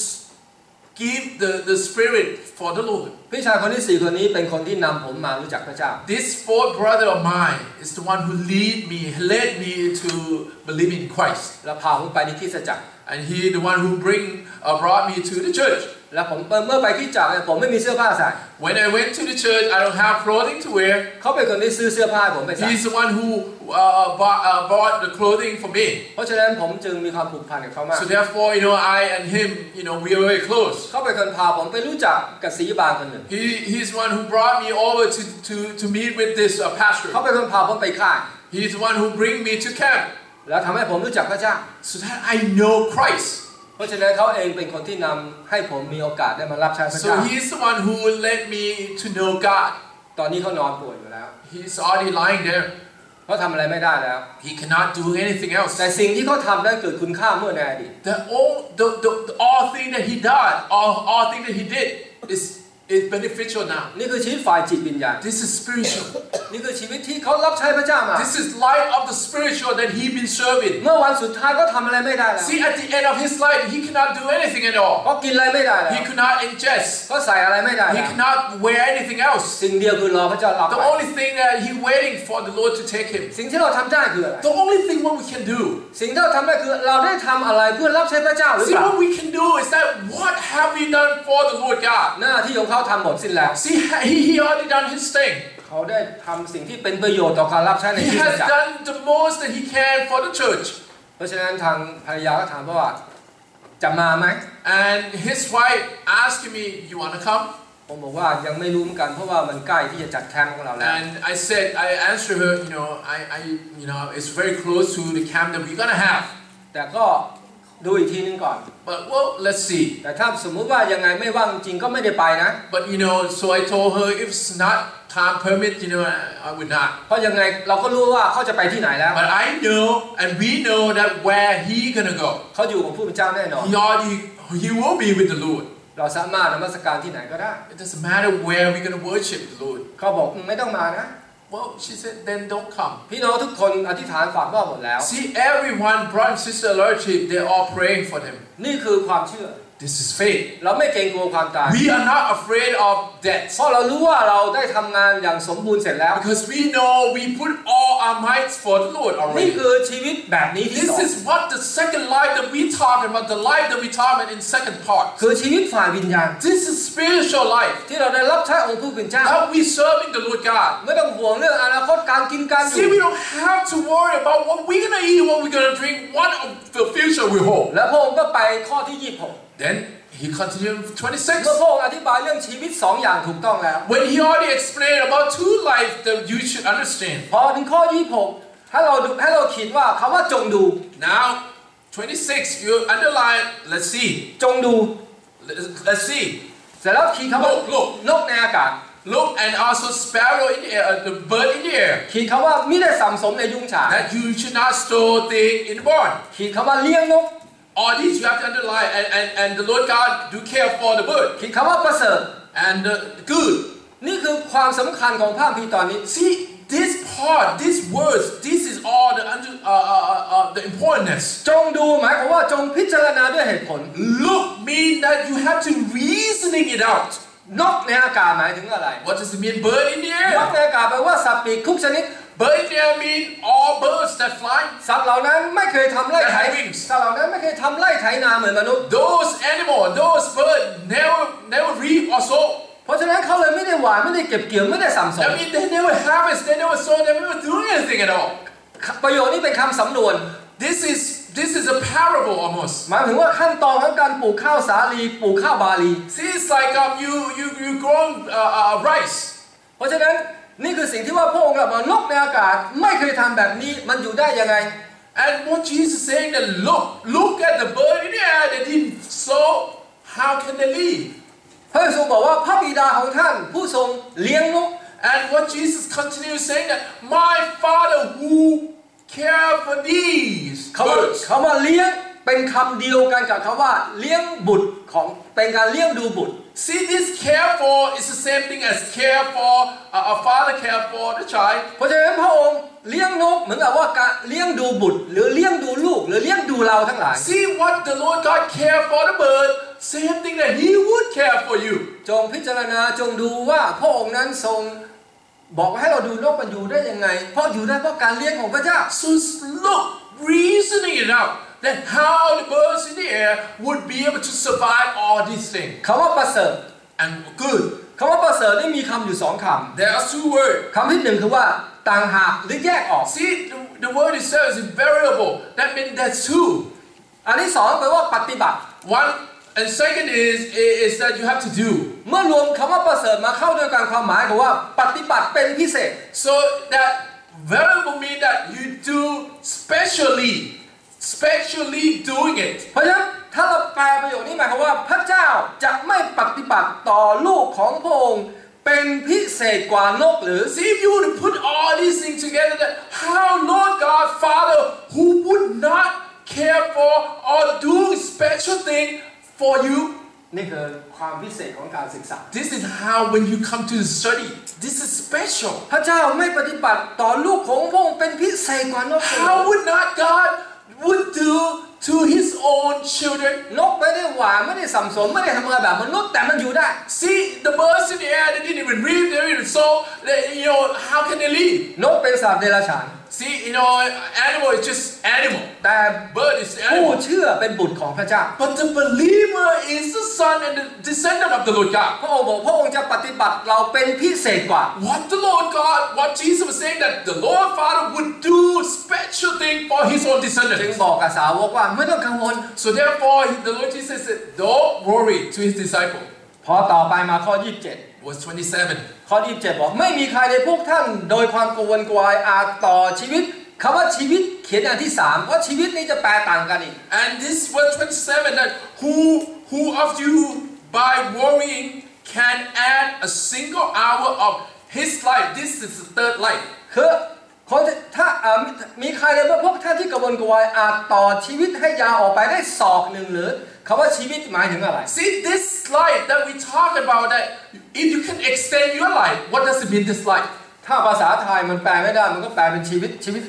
give the spirit for the Lord. พี่ชายคนที่สี่คนนี้เป็นคนที่นำผมมารู้จักพระเจ้า This fourth brother of mine is the one who led me to believe in Christ. แล้วพาผมไปในคริสตจักร And he the one who brought me to the church. แล้วผมเมื่อไปคริสตจักรผมไม่มีเสื้อผ้าใส่ When I went to the church, I don't have clothing to wear. เขาเป็นคนที่ซื้อเสื้อผ้าให้ผมไปใส่ He's the one who bought the clothing for me. เพราะฉะนั้นผมจึงมีความผูกพันกับเขามาก So therefore, you know, I and him, you know, we are very close. เขาเป็นคนพาผมไปรู้จักกับศรีบาลคนหนึ่ง He's the one who brought me over to meet with this pastor. เขาเป็นคนพาผมไปค่าย He's the one who bring me to camp. แล้วทำให้ผมรู้จักพระเจ้า So that I know Christ. เพราะฉะนั้นเขาเองเป็นคนที่นำให้ผมมีโอกาสได้มารับใช้พระเจ้า So he's the one who led me to know God. ตอนนี้เขานอนป่วยอยู่แล้ว He's already lying there. เขาทำอะไรไม่ได้แล้ว He cannot do anything else. แต่สิ่งที่เขาทำนั้นเกิดคุณค่าเมื่อในอดีต All thing that he did, all thing that he did is beneficial now. นี่คือชีวิตฝ่ายจิตวิญญาณ This is spiritual. นี่คือชีวิตที่เขารับใช้พระเจ้ามา This is life of the spiritual that he been serving. เมื่อวันสุดท้ายก็ทำอะไรไม่ได้แล้ว See, at the end of his life, he cannot do anything at all. ก็กินอะไรไม่ได้แล้ว He could not ingest. ก็ใส่อะไรไม่ได้ He แล้ว cannot wear anything else. สิ่งเดียวคือรอพระเจ้ารับ The ไป only thing that he waiting for the Lord to take him. สิ่งที่เราทำได้คืออะไร The only thing what we can do. สิ่งที่เราทำได้คือเราได้ทำอะไรเพื่อรับใช้พระเจ้าหรือ See, เปล่า what we can do is that what have we done for the Lord God? หน้าที่ของเขาทำหมดสิ้นแล้ว See, he already done his thing. เขาได้ทำสิ่งที่เป็นประโยชน์ต่อการรับใช้ใน He ชีวิต has จักร done the most that he can for the church. เพราะฉะนั้นทางภรรยาก็ถามว่าจะมาไหม And his wife asked me, "You want to come?" ผมบอกว่ายังไม่รู้เหมือนกันเพราะว่ามันใกล้ที่จะจัดแคมป์ของเราแล้ว And I answered her, it's very close to the camp that we're gonna have. แต่ก็ดูอีกทีนึงก่อน But well, let's see. แต่ถ้าสมมุติว่ายังไงไม่ว่างจริงก็ไม่ได้ไปนะ But so I told her if it's not time permit, I would not. เพราะยังไงเราก็รู้ว่าเขาจะไปที่ไหนแล้ว But I know and we know that where he gonna go. เขาอยู่กับผู้เป็นเจ้าแน่นอน He will be with the Lord. เราสามารถนมัสการที่ไหนก็ได้ It doesn't matter where we're gonna worship the Lord. เขาบอกไม่ต้องมานะ Well, she said, then don't come. พี่น้องทุกคนอธิษฐานฝากว่าหมดแล้ว See, everyone, brother and sister, Lordship, they're all praying for them. นี่คือความเชื่อ This is faith. เราไม่เกรงกลัวความตาย We are not afraid of death. เพราะเรารู้ว่าเราได้ทำงานอย่างสมบูรณ์เสร็จแล้ว Because we know we put all our mights for the Lord นี่ already. คือชีวิตแบบนี้ที่ This สอง is what the second life that we talking about, the life that we talking about in second part. คือชีวิตฝ่ายวิญญาณ This is spiritual life. ที่เราได้รับใช้องค์ผู้เป็นเจ้า How we serving the Lord God. ไม่ต้องห่วงเรื่องอนาคตการกินการอ See, ยู่ we don't have to worry about what we're gonna eat, what we're gonna drink, what of the future we hold. แล้วพระองค์ก็ไปข้อที่ Then he continued 26 เมื่อ 26. พระองค์อธิบายเรื่องชีวิต2อย่างถูกต้องแล้ว When he already explained about two lives that you should understand. พอถึงข้อ 26ให้เราขีดว่าคำว่าจงดู Now, 26, you underline, let's see. จงดู Let's see. เสร็จแล้วขีดคำว่า Look. นกในอากาศ Look, and also sparrow in the air, the bird in the air. ขีดคำว่ามิได้สัมสมในยุ้งฉาง That you should not store things in the barn. ขีดคำว่าเลี้ยงนก All these you have to underline, and the Lord God do care for the bird ขีดคำว่าประเสริฐ and the good. นี่คือความสำคัญของพระคัมภีร์ตอนนี้ See, this part, these words, this is all the importance. จงดูหมายความว่าจงพิจารณาด้วยเหตุผล Look mean that you have to reasoning it out. นกในอากาศหมายถึงอะไร What does it mean? Bird in the นกใน air. อากาศแปลว่าสัตว์ปีกทุกชนิด Bird in the air mean all birds that fly. สัตว์เหล่านั้นไม่เคยทำไร่ไถ That have wings สัตว์เหล่านั้นไม่เคยทำไร่ไถนาเหมือนมนุษย์ Those animals, those birds never reap or sow. เพราะฉะนั้นเขาเลยไม่ได้หวานไม่ได้เก็บเกี่ยวไม่ได้สัมสม I mean, they never harvest, they never sow, they never do anything at all. ประโยคนี้เป็นคำสำนวน This is a parable almost. หมายถึงว่าขั้นตอนของการปลูกข้าวสาลีปลูกข้าวบาลี See, it's like you grow rice. เพราะฉะนั้นนี่คือสิ่งที่ว่าพระองค์บอกนกในอากาศไม่เคยทำแบบนี้มันอยู่ได้ยังไง And what Jesus is saying that look at the bird in the air, they didn't sow, how can they live? พระเยซูบอกว่าพระบิดาของท่านผู้ทรงเลี้ยงนก And what Jesus continues saying that my Father who care for these คำ birds. ว่าเลี้ยงเป็นคำเดียวกันกับคำว่าเลี้ยงบุตรของเป็นการเลี้ยงดูบุตร See, this care for is the same thing as care for a father care for the child. เพราะฉะนั้นพระองค์เลี้ยงนกเหมือนกับว่าการเลี้ยงดูบุตรหรือเลี้ยงดูลูกหรือเลี้ยงดูเราทั้งหลาย See what the Lord God care for the bird, same thing that He would care for you. จงพิจารณาจงดูว่าพระองค์นั้นทรงบอกให้เราดูนกมันอยู่ได้ยังไงเพราะอยู่ได้เพราะการเลี้ยงของพระเจ้า So look, reasoning it out, that how the birds in the air would be able to survive all these things. คำว่าประเสริฐ And good. คำว่าประเสริฐนี่มีคำอยู่2 คำ There are two words. คำที่1คือว่าต่างหากหรือแยกออก See, the word itself is variable. That means that's two. อันที่2แปลว่าปฏิบัติ One and second is that you have to do. เมื่อรวมคำว่าประเสริฐมาเข้าด้วยกันความหมายของว่าปฏิบัติเป็นพิเศษ So that variable means that you do specially doing it. เพราะฉะนั้นถ้าเราแปลประโยคนี้หมายความว่าพระเจ้าจะไม่ปฏิบัติต่อลูกของพระองค์เป็นพิเศษกว่านกหรือ See, if you were to put all these things together, that how Lord God Father, who would not care for or do special thing for you, นี่คือความพิเศษของการศึกษา This is how when you come to study, this is special. พระเจ้าไม่ปฏิบัติต่อลูกของพระองค์เป็นพิเศษกว่านก How would not God would do to His own children? นกไม่ได้หวานไม่ได้สัมสมไม่ได้ทำงานแบบมนุษย์แต่มันอยู่ได้ See, the birds in the air, they didn't even breathe, they didn't even sow. How can they live? นกเป็นสัตว์เดรัจฉาน See, animal is just animal. แต่ Bird is ผู้ animal. เชื่อเป็นบุตรของพระเจ้า But the believer is the son and the descendant of the Lord God. พระองค์บอกพระองค์จะปฏิบัติเราเป็นพิเศษกว่า What Jesus was saying that the Lord Father would do special thing for His own จึง descendants. บอกกับสาวกว่าไม่ต้องกังวล So therefore, the Lord Jesus said, "Don't worry," to His disciple. พอต่อไปมาข้อ Verse 27. 27ข้อ 27บอกไม่มีใครในพวกท่านโดยความกังวลกวายอาจต่อชีวิตคำว่าชีวิตเขียนอันที่3เพราะชีวิตนี้จะแปลต่างกันอีก And this verse 27 that who of you by worrying can add a single hour of his life? This is the third life. คือคนถ้ามีใครในพวกท่านที่กังวลกวายอาจต่อชีวิตให้ยาวออกไปได้ศอกหนึ่งหรือคำว่าชีวิตหมายถึงอะไร See this life that we talk about, that if you can extend your life, what does it mean this life? ถ้าภาษาไทยมันแปลไม่ได้มันก็แปลเป็นชีวิต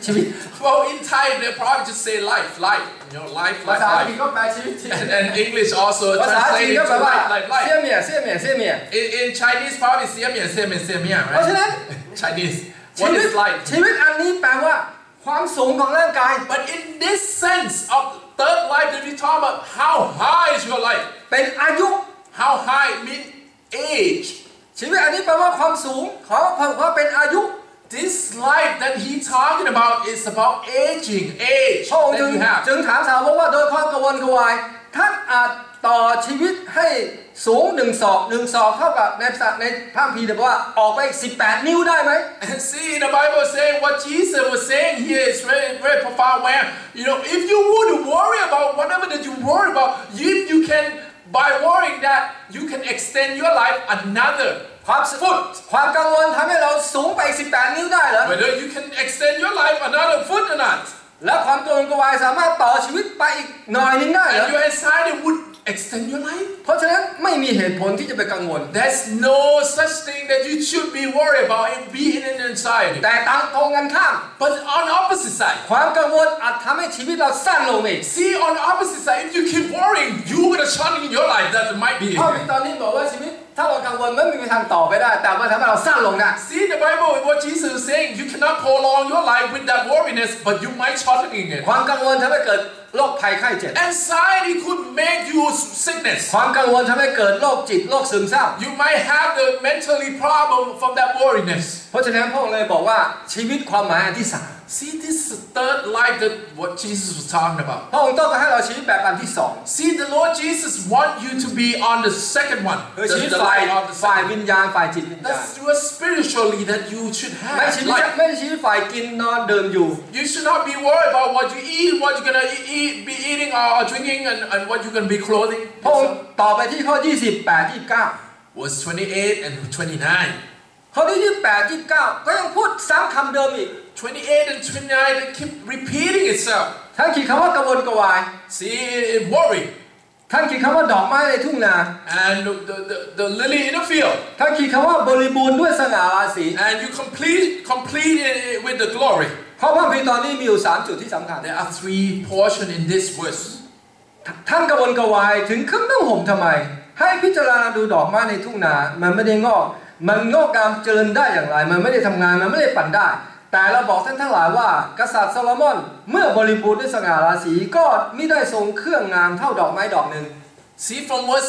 Well, in Thai they probably just say life, life, life, ภา life, ษาอังกฤษ life. ก็แปลชีวิต And English also ภาษาจีน translated ก็ to แปลว่า life, เสี่ย life. เมีย In Chinese probably เสี่ยเมียเพราะฉะนั้น right? Chinese. ชี What วิต is life? ชีวิตอันนี้แปลว่าความสูงของร่างกาย But in this sense of third life that we talk about, how high is your life? เป็นอายุ How high mean age? ชีวิตอันนี้แปลว่าความสูงเขาเป็นอายุ This life that he talking about is about aging, age พระองค์ that you have. จึงถามสาวกว่าโดยความกังวลกวายท่านอาจต่อชีวิตให้สูง1 ศอกเท่ากับในพระคัมภีร์บอกว่าออกไปอีก18 นิ้วได้ไหม And see, the Bible is saying what Jesus was saying here is very, very profound. Where if you would worry about whatever that you worry about, if you can, by worrying that, you can extend your life another ความกังวลทำให้เราสูงไป18 นิ้วได้เหรอ whether you can extend your life another foot or not. และความกังวลกวายสามารถต่อชีวิตไปอีกหน่อยนึงได้เหรอ And your anxiety would extend your life. เพราะฉะนั้นไม่มีเหตุผลที่จะไปกังวล There's no such thing that you should be worried about and be in an anxiety. แต่ตรงกันข้าม But on the opposite side, ความกังวลอาจทำให้ชีวิตเราสั้นลงอีก see, on the opposite side, if you keep worrying, you're gonna shorten your life. That might be. เพราะตอนนี้บอกว่าชีวิตถ้าเรากังวลไม่มีทางต่อไปได้แต่มันทำให้เราสั้นลงได้ See the Bible, what Jesus is saying, you cannot prolong your life with that worriness, but you might shorten it. ความกังวลทำให้เกิดโรคภัยไข้เจ็บ Anxiety could make you sickness. ความกังวลทำให้เกิดโรคจิตโรคซึมเศร้า You might have the mentally problem from that worriness. เพราะฉะนั้นพระองค์เลยบอกว่าชีวิตความหมายอันที่3 See, this is the third life that what Jesus was talking about. พระองค์ต้องการให้เราชีวิตแบบอันที่2 See, the Lord Jesus want you to be on the second one. คือชีวิต The ฝ่าย life of the ฝ่าย second. วิญญาณฝ่ายจิตวิญญาณ That's your spiritually that you should ไม่ have. ชีวิต Life. ไม่ใช่ชีวิตฝ่ายกินนอนดื่มอยู่ You should not be worried about what you eat, what you're gonna be eating or drinking, and what you're gonna be clothing. พระองค์ต่อไปที่ข้อ 28 29 Verse 28 and 29. ข้อที่28 29ก็ยังพูดซ้ำคำเดิมอีก 28 and 29, they keep repeating itself. ท่านขีดคำว่ากังวลกวาย See, worry. ท่านขีดคำว่าดอกไม้ในทุ่งนา And the lily in the field. ท่านขีดคำว่าบริบูรณ์ด้วยสง่าราศี And you complete it with the glory. เพราะพระคัมภีร์ตอนนี้มีอยู่3จุดที่สำคัญ There are 3 portions in this verse. ท่านกังวลกวายถึงเครื่องนุ่งห่มทำไม ให้พิจารณาดูดอกไม้ในทุ่งนา มันไม่ได้งอก มันงอกงามเจริญได้อย่างไร มันไม่ได้ทำงาน มันไม่ได้ปั่นได้ แต่เราบอกท่านทั้งหลายว่ากษัตริย์โซโลมอนเมื่อบริบูรณ์ด้วยสง่าราศีก็มิได้ทรงเครื่องงามเท่าดอกไม้ดอกหนึ่ง See from verse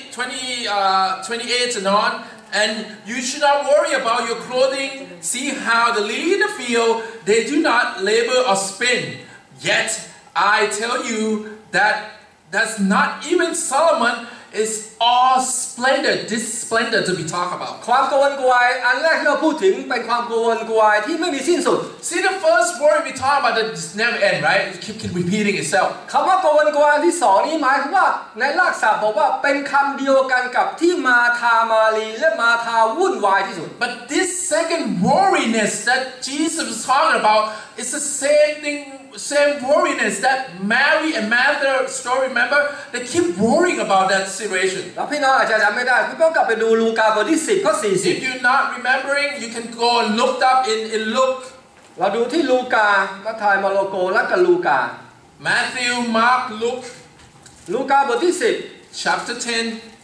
28 and on, and you should not worry about your clothing. See how the lily in the field, they do not labor or spin. Yet I tell you that that's not even Solomon is all splendor. This splendor to be talked about. ความกังวลกวายอันแรกที่เราพูดถึงเป็นความกังวลกวายที่ไม่มีสิ้นสุด See the first word we talk about that just never end, right? It keep repeating itself. คำว่ากังวลกวายที่สองนี้หมายถึงว่าในรากศัพท์บอกว่าเป็นคำเดียวกันกับที่มาทามารีและมาทาวุ่นวายที่สุด But this second worriness that Jesus was talking about is the same thing same worriness that Mary and Martha story. Remember, they keep worrying about that situation. แล้วพี่น้องอาจจะจำไม่ได้คุณต้องกลับไปดูลูกาบทที่10ข้อ If you're not remembering, you can go and look up in Luke. 40เราดูที่ลูกามัทธิวมาระโกและก็ลูกา Matthew, Mark, Luke, ลูกาบทที่ chapter 10,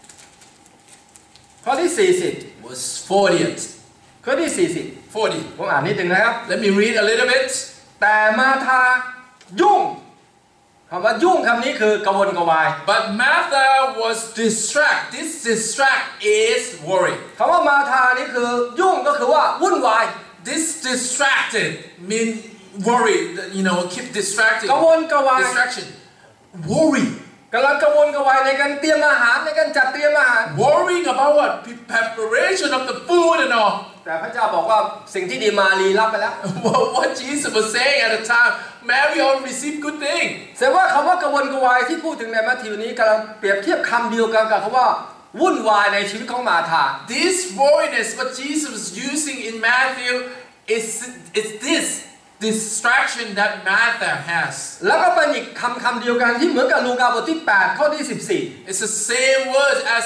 10ข้อที่40 verse 40th. ข้อที่40ผมอ่านนิดนึงนะครับ Let me read a little bit. แต่มาธายุ่งคำว่ายุ่งคำนี้คือกระวนกระวาย But Martha was distract. This distract is worry. คำว่ามาธานี่คือยุ่งก็คือว่าวุ่นวาย This distracted mean worry. You know, keep distracting. กระวนกระวาย Distraction. Worry. กำลังกระวนกระวายในการเตรียมอาหารในการจัดเตรียมอาหาร Worrying about what? Preparation of the food and all. แต่พระเจ้าบอกว่าสิ่งที่ดีมารีรับไปแล้ว What Jesus was saying at the time, Mary already received good thing. แสดงว่าคำว่ากระวนกระวายที่พูดถึงในมัทธิวนี้กำลังเปรียบเทียบคำเดียวกันกับคำว่าวุ่นวายในชีวิตของมาธา This worriness, what Jesus was using in Matthew, is this distraction that Martha has. แล้วก็เป็นอีกคำเดียวกันที่เหมือนกับลูกาบทที่8ข้อที่14 It's the same word as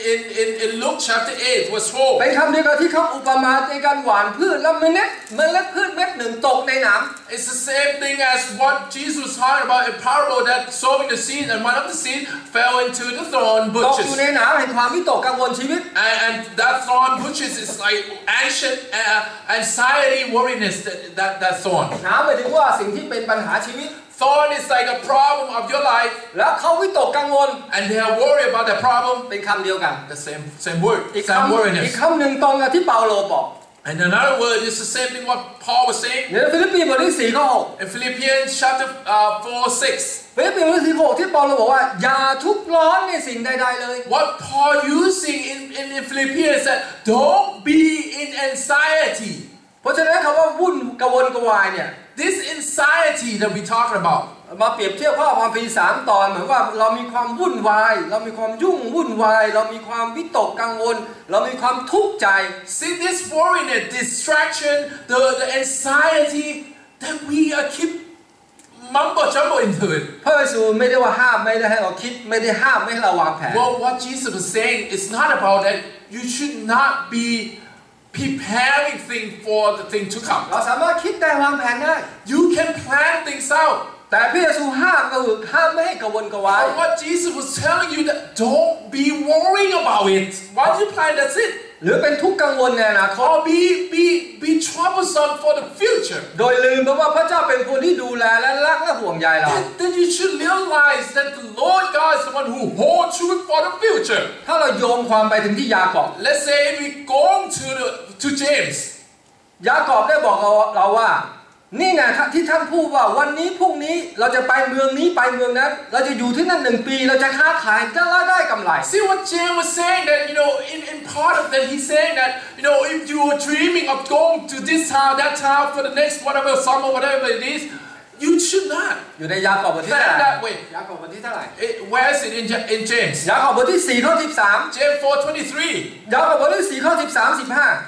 in Luke chapter 8 verse 4. เป็นคำเดียวกันที่เขาอุปมาในการหว่านพืชแล้วเมล็ดพืชเม็ดหนึ่งตกในน้ำ It's the same thing as what Jesus was talking about in parable that sowing the seed and one of the seed fell into the thorn ตกอยู่ใน bushes. น้ำเห็นความวิตกกังวลชีวิต And that thorn bushes is like anxious, anxiety, worriness, that thorn. น้ำหมายถึงว่าสิ่งที่เป็นปัญหาชีวิต Thorn is like a problem of your life, แล้วเขาวิตกกังวล and they are worried about that problem. เป็นคำเดียวกัน The same word, อีก same ค worriness. ำหนึ่งตรงกับที่เปาโลบอก And another word is the same thing what Paul was saying ในฟิลิปปีบทที่4ข้อ in Philippians chapter 4:6. ฟิลิปปีบทที่4ข้อที่เปาโลบอกว่าอย่าทุกข์ร้อนในสิ่งใดๆเลย What Paul using in Philippians is that don't be in anxiety. เพราะฉะนั้นคำว่าวุ่นกระวนกระวายเนี่ย This anxiety that we talking about. มาเปรียบเทียบข้อความพี3ตอนเหมือนว่าเรามีความวุ่นวายเรามีความยุ่งวุ่นวายเรามีความวิตกกังวลเรามีความทุกข์ใจ See this worriness, distraction, the anxiety that we keep mumbo jumbo into it. พระเยซูไม่ได้ว่าห้ามไม่ได้ให้เราคิดไม่ได้ห้ามไม่ให้เราวางแผน Well, what Jesus was saying is not about that. You should not be preparing things for the thing to come. เราสามารถคิดได้วางแผนได้ You can plan things out. แต่พระเยซูห้ามก็คือห้ามไม่ให้กระวนกระวาย But what Jesus was telling you that don't be worrying about it. Once you plan, that's it. หรือเป็นทุกข์กังวลในอนาคต Or be troublesome for the future. โดยลืมไปว่าพระเจ้าเป็นคนที่ดูแลและรักและห่วงใยเรา Then you should realize that the Lord God is the one who holds you for the future. ถ้าเราโยงความไปถึงที่ยากอบ Let's say we go to James. ยากอบได้บอกเราว่านี่นะที่ท่านพูดว่าวันนี้พรุ่งนี้เราจะไปเมืองนี้ไปเมืองนั้นเราจะอยู่ที่นั่น1 ปีเราจะค้าขายจะได้กำไร See what James was saying that in part of that he's saying that if you are dreaming of going to this town that town for the next whatever summer whatever it is, you should not อยู่ในยากอบบทที่เท่าไหร่ plan that way. ยากอบบทที่เท่าไหร่ Where is it in James? ยากอบบทที่4ข้อ13 James 4:23, ยากอบบทที่4ข้อ13 15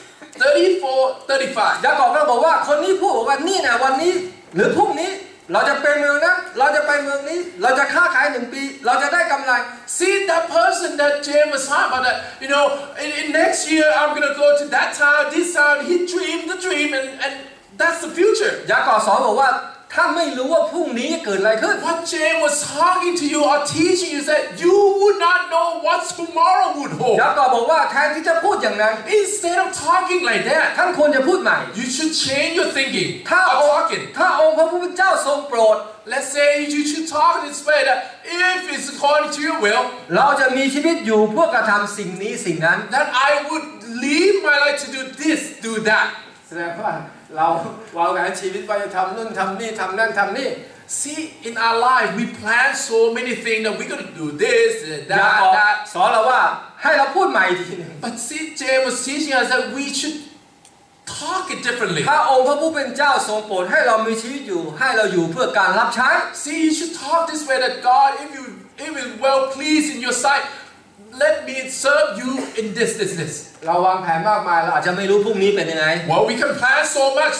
34, 35. ยากอบก็บอกว่าคนนี้พูดบอกว่านี่นะวันนี้หรือพรุ่งนี้เราจะไปเมืองนั้นเราจะไปเมืองนี้เราจะค้าขาย1 ปีเราจะได้กำไร See that person that James was talking about that in next year I'm gonna go to that town this town. He dreamed the dream and that's the future. ยากอบสอนบอกว่าถ้าไม่รู้ว่าพรุ่งนี้เกิดอะไรขึ้น What James was talking to you or teaching you is that you would not know what tomorrow would hold. ยากอบบอกว่าแทนที่จะพูดอย่างนั้น Instead of talking like that, ท่านควรจะพูดใหม่ you should change your thinking ถ้า or องค์ talking. ถ้าองค์พระผู้เป็นเจ้าทรงโปรด Let's say you should talk this way that if it's according to your will, เราจะมีชีวิตอยู่เพื่อกระทำสิ่งนี้สิ่งนั้น that I would live my life to do this, do that. แสดงว่าเราวางแผนชีวิตว่าจะทำนู่นทำนี่ทำนั่นทำนี่ See, in our life, we plan so many things that we're going to do this, ยากอบ that. สอนเราว่าให้เราพูดใหม่อีกทีหนึ่ง But see, James was teaching us that we should talk it differently. ถ้าองค์พระผู้เป็นเจ้าทรงโปรดให้เรามีชีวิตอยู่ให้เราอยู่เพื่อการรับใช้ See, you should talk this way that God, if it's well pleased in your sight, let me serve you in this. เราวางแผนมากมายเราอาจจะไม่รู้พรุ่งนี้เป็นยังไง Well, we can plan so much, but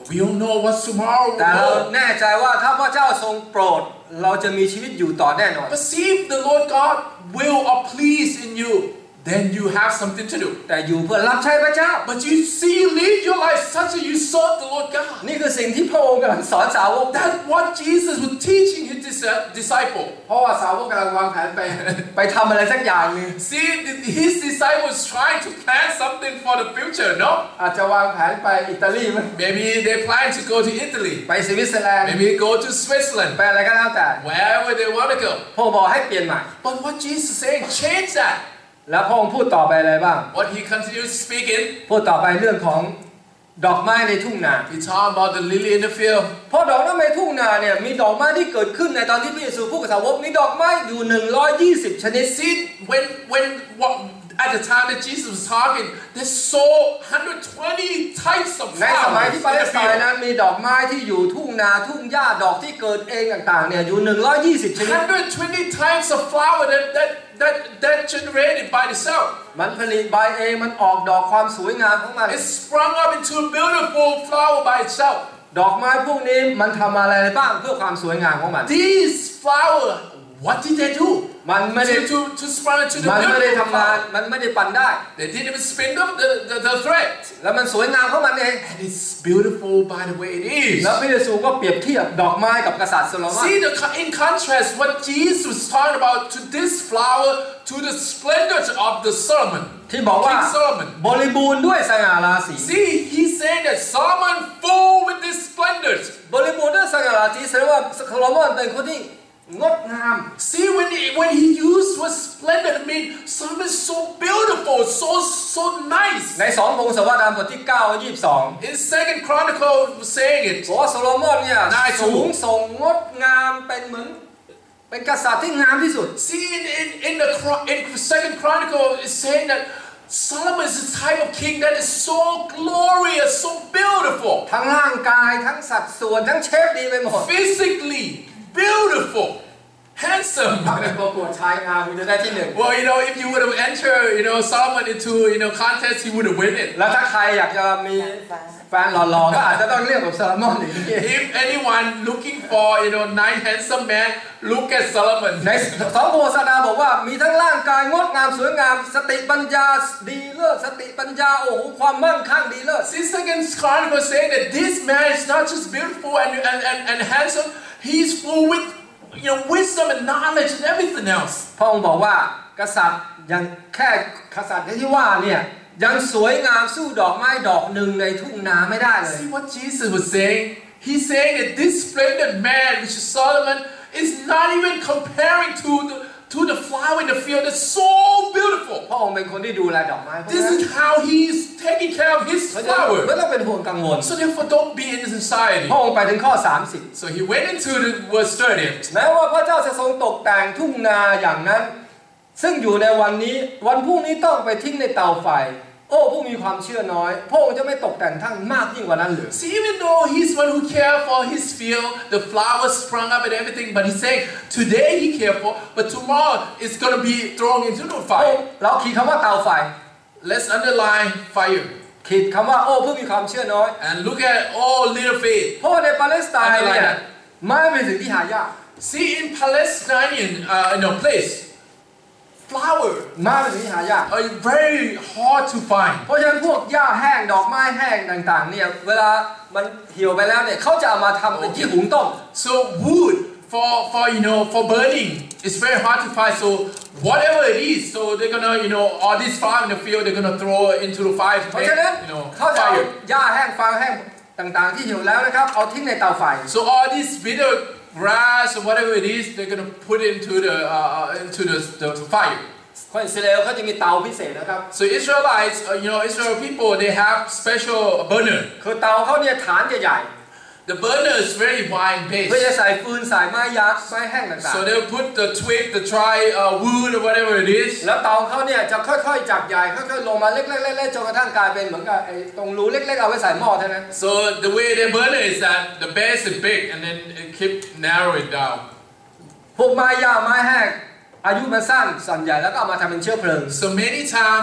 we don't know what tomorrow แต่ will เรา hold. แน่ใจว่าถ้าพระเจ้าทรงโปรดเราจะมีชีวิตอยู่ต่อแน่นอน But see if the Lord God will or please in you, then you have something to do. แต่อยู่เพื่อรับใช้พระเจ้า But you see, you live your life such that you serve the Lord God. นี่คือสิ่งที่พระองค์กำลังสอนสาวก That's what Jesus was teaching his disciple. เพราะว่าสาวกกำลังวางแผนไปทำอะไรสักอย่างนึง See, his disciples trying to plan something for the future, no? อาจจะวางแผนไปอิตาลีมั้ย Maybe they plan to go to Italy. ไปสวิตเซอร์แลนด์ Maybe go to Switzerland. ไปอะไรก็แล้วแต่ Wherever they want to go. พระองค์บอกให้เปลี่ยนใหม่ But what Jesus is saying, change that. แล้วพระองค์พูดต่อไปอะไรบ้าง What he continues speaking, พูดต่อไปเรื่องของดอกไม้ในทุ่งนา he talked about the lily in the field. เพราะดอกไม้ในทุ่งนาเนี่ยมีดอกไม้ที่เกิดขึ้นในตอนที่พระเยซูพูดกับสาวกมีดอกไม้อยู่120ชนิด See, at the time that Jesus was talking, they saw 120 types of ในสมัย flowers ที่ in ปาเล the สไตน์ field. นั้นมีดอกไม้ที่อยู่ทุ่งนาทุ่งหญ้าดอกที่เกิดเองต่างๆเนี่ยอยู่120ชนิด 120 types of flower that generated by itself. มันผลิตใบเองมันออกดอกความสวยงามของมัน It sprung up into a beautiful flower by itself. ดอกไม้พวกนี้มันทำอะไรบ้างเพื่อความสวยงามของมัน These flowers, what did they do? มันไม่ได้ To sprung into the มันไม่ได้ beautiful ทำงาน flower. มันไม่ได้ปั่นได้ They didn't even spin up the thread. แล้วมันสวยงามของมันเอง And it's beautiful by the way it is. แล้วพระเยซูก็เปรียบเทียบดอกไม้กับกษัตริย์โซโลมอน See, in contrast, what Jesus was talking about to this flower, to the splendor of the Solomon, ที่บอกว่า King Solomon. บริบูรณ์ด้วยสง่าราศี See, he's saying that Solomon full with this splendor. บริบูรณ์ด้วยสง่าราศีแสดงว่าโซโลมอนเป็นคนที่งดงาม See, when he used was splendid, I mean, Solomon is so beautiful, so nice. ใน2 พงศาวดารบทที่9 22 In Second Chronicle was saying it. บอกว่าโซโลมอนเนี่ยได้สูงส่งงดงามเป็นเหมือนเป็นกษัตริย์ที่งามที่สุด See, in Second Chronicle, it's saying that Solomon is the type of king that is so glorious, so beautiful, ทั้งร่างกายทั้งสัดส่วนทั้งเชฟดีไปหมด physically beautiful, handsome. ถ้าเป็นประกวดชายงามคุณจะได้ที่ 1 Well, if you would have entered, Solomon into, contest, he would have won it. แล้วถ้าใครอยากจะมีแฟนหล่อๆก็อาจจะต้องเรียกแบบโซโลมอนอย่างนี้ If anyone looking for, nice handsome man, look at Solomon. ใน2 พงศาวดารบอกว่ามีทั้งร่างกายงดงามสวยงามสติปัญญาดีเลิศสติปัญญาโอ้โหความมั่งคั่งดีเลิศ See, Second Chronicle saying that this man is not just beautiful and handsome, he's full with wisdom and knowledge and everything else. พระองค์บอกว่ากษัตริย์ยังแค่กษัตริย์ที่ว่าเนี่ยยังสวยงามสู้ดอกไม้ดอกหนึ่งในทุ่งนาไม่ได้เลย See what Jesus was saying? He's saying that this splendid man, which is Solomon, is not even comparing to the flower in the field. It's so beautiful. พระองค์เป็นคนที่ดูแลดอกไม้ This is how he's taking care of his ไม่ flower. ต้องเป็นห่วงกังวล So therefore, don't be in this anxiety. พระองค์ไปถึงข้อ So he went into the verse 30. 30แม้ว่าพระเจ้าจะทรงตกแต่งทุ่งนาอย่างนั้นซึ่งอยู่ในวันนี้วันพรุ่งนี้ต้องไปทิ้งในเตาไฟโอ้ผู้มีความเชื่อน้อยพระองค์จะไม่ตกแต่งท่านมากยิ่งกว่านั้นหรือ See, even though he's one who cared for his field, the flowers sprung up and everything, but he's saying today he cared for, but tomorrow it's going to be thrown into the fire. เราขีดคำว่าเตาไฟ Let's underline fire ขีดคำว่าโอ้ผู้มีความเชื่อน้อย and look at all little faith. เพราะว่าในปาเลสไตน์เนี่ยไม้เป็นสิ่งที่หายาก See, in Palestinian place, flower ไม้เป็นสิ่งที่หายาก are very hard to find. เพราะฉะนั้นพวกหญ้าแห้งดอกไม้แห้งต่างๆเนี่ยเวลามันเหี่ยวไปแล้วเนี่ยเขาจะเอามาทำเป็นที่หุงต้ม So wood for burning is very hard to find. So whatever it is, so they're gonna all this fire in the field they're gonna throw into the fire to เพราะ make ฉะนั้นเขาจะเอา fire. หญ้าแห้งฟางแห้งต่างๆที่เหี่ยวแล้วนะครับเอาทิ้งในเตาไฟ So all this bitter grass or whatever it is, they're gonna put it into the fire. คนอิสราเอลเขาจะมีเตาพิเศษนะครับ So Israelites, Israel people, they have special burner. คือเตาเขาเนี่ยฐานใหญ่ The burner is very wide ๆเพื่อ base. จะใส่ฟืนใส่ไม้ยักษ์ไม้แห้งต่าง So they'll put the twig, the dry wood or whatever it is. ๆแล้วเตาเขาเนี่ยจะค่อยๆจากใหญ่ค่อยๆลงมาเล็กๆๆๆจนกระทั่งกลายเป็นเหมือนกับไอ้ตรงรูเล็กๆเอาไว้ใส่หม้อเท่านั้น So the way they burn it is that the base is big and then it keep narrow it down. พวกไม้หญ้าไม้แห้งอายุมันสั้นส่วนใหญ่แล้วก็เอามาทำเป็นเชื้อเพลิง So many times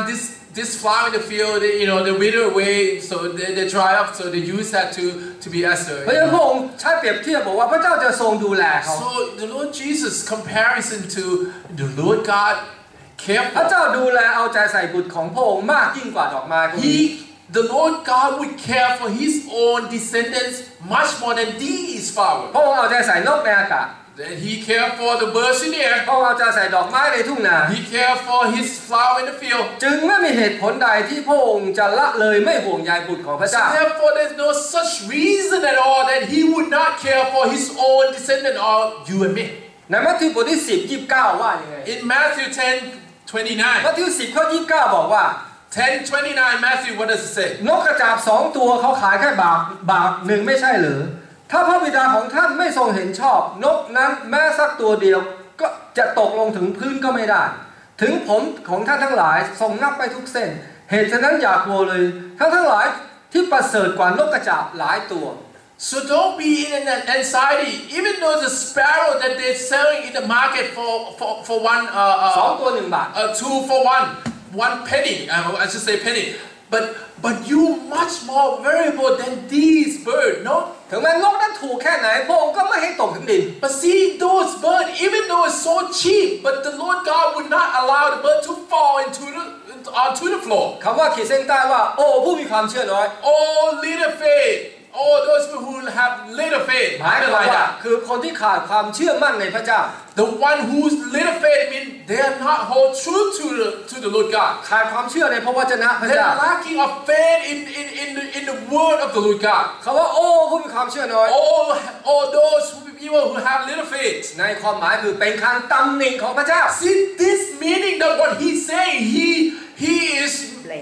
this flower in the field, they wither away, so they dry up. So they use that to be Esther. เพราะฉะนั้นพระองค์ใช้เปรียบเทียบบอกว่าพระเจ้าจะทรงดูแลเขา So the Lord Jesus comparison to the Lord God พระ careful. เจ้าดูแลเอาใจใส่บุตรของพระองค์มากยิ่งกว่าดอกไม้พวกนี้ The Lord God would care for His own descendants much more than these พระ flowers. องค์เอาใจใส่นกในอากาศ Then He cared for the birds in the air. พระองค์เอาใจใส่ดอกไม้ในทุ่งนา He cared for His flower in the field. จึงไม่มีเหตุผลใดที่พระองค์จะละเลยไม่ห่วงใยบุตรของพระ So เจ้า therefore, there's no such reason at all that He would not care for His own descendant or you and me. ในมัทธิวบทที่10:29ว่าอย่างไง In Matthew 10:29, มัทธิว10:29บอกว่า 10:29, Matthew, what does it say? นกกระจาบ2 ตัวเขาขายแค่บาทหนึ่งไม่ใช่หรือถ้าพระบิดาของท่านไม่ทรงเห็นชอบนกนั้นแม้สักตัวเดียวก็จะตกลงถึงพื้นก็ไม่ได้ถึงผมของท่านทั้งหลายทรงนับไปทุกเส้นเหตุฉะนั้นอย่ากลัวเลยทั้งหลายที่ประเสริฐกว่านกกระจาบหลายตัว So don't be in an anxiety, even though the sparrow that they're selling in the market for one 2 ตัว 1 บาท 2 for one penny. I should say penny. But you much more valuable than these birds, no? ถึงแม้นกนั้นถูกแค่ไหนพระองค์ก็ไม่ให้ตกถึงดิน But see those birds, even though it's so cheap, but the Lord God would not allow the bird to fall onto the floor. คำว่าขีดเส้นใต้ว่าโอ้ผู้มีความเชื่อน้อย Oh, little faith. Oh, those people who have little faith. หมายความว่าคือคนที่ขาดความเชื่อมั่นในพระเจ้า The one who's little faith means they are not hold true to the Lord God. ขาดความเชื่อในพระวจนะพระเจ้า They're lacking of faith in the word of the Lord God. คำว่าโอ้ผู้มีความเชื่อน้อย All those people who have little faith. ในความหมายคือเป็นการตำหนิของพระเจ้า See this meaning that what he's saying, he is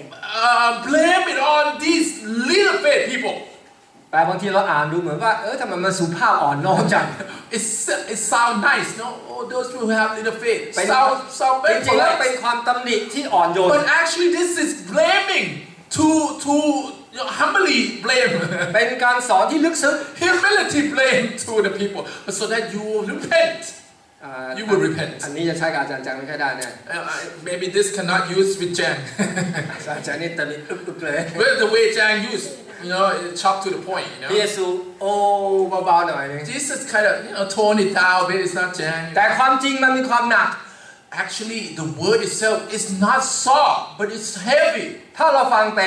blaming on these little faith people. แต่บางทีเราอ่านดูเหมือนว่าทำไมมันสุภาพอ่อนน้อมจัง It sound nice, no? Oh, those people who have little faith. เป็น Sound จ very ริงๆแล้วเป็น polite. ความตำหนิที่อ่อนโยน But actually, this is blaming to humbly blame. เป็นการสอนที่ลึกซึ้ง Humility blame to the people, but so that you will repent. You will repent. อันนี้จะใช้กับอาจารย์จังไม่ค่อยได้เนี่ย Maybe this cannot use with Jang. อาจารย์นี่ตำหนิอึกๆเลย Well, the way Jang used, chop to the point. พระเยซูโอ้เบาๆหน่อยนึง Jesus kind of tone it down a bit. It's not Jang. แต่ความจริงมันมีความหนัก Actually, the word itself is not soft, but it's heavy. ถ้าเราฟังเป็น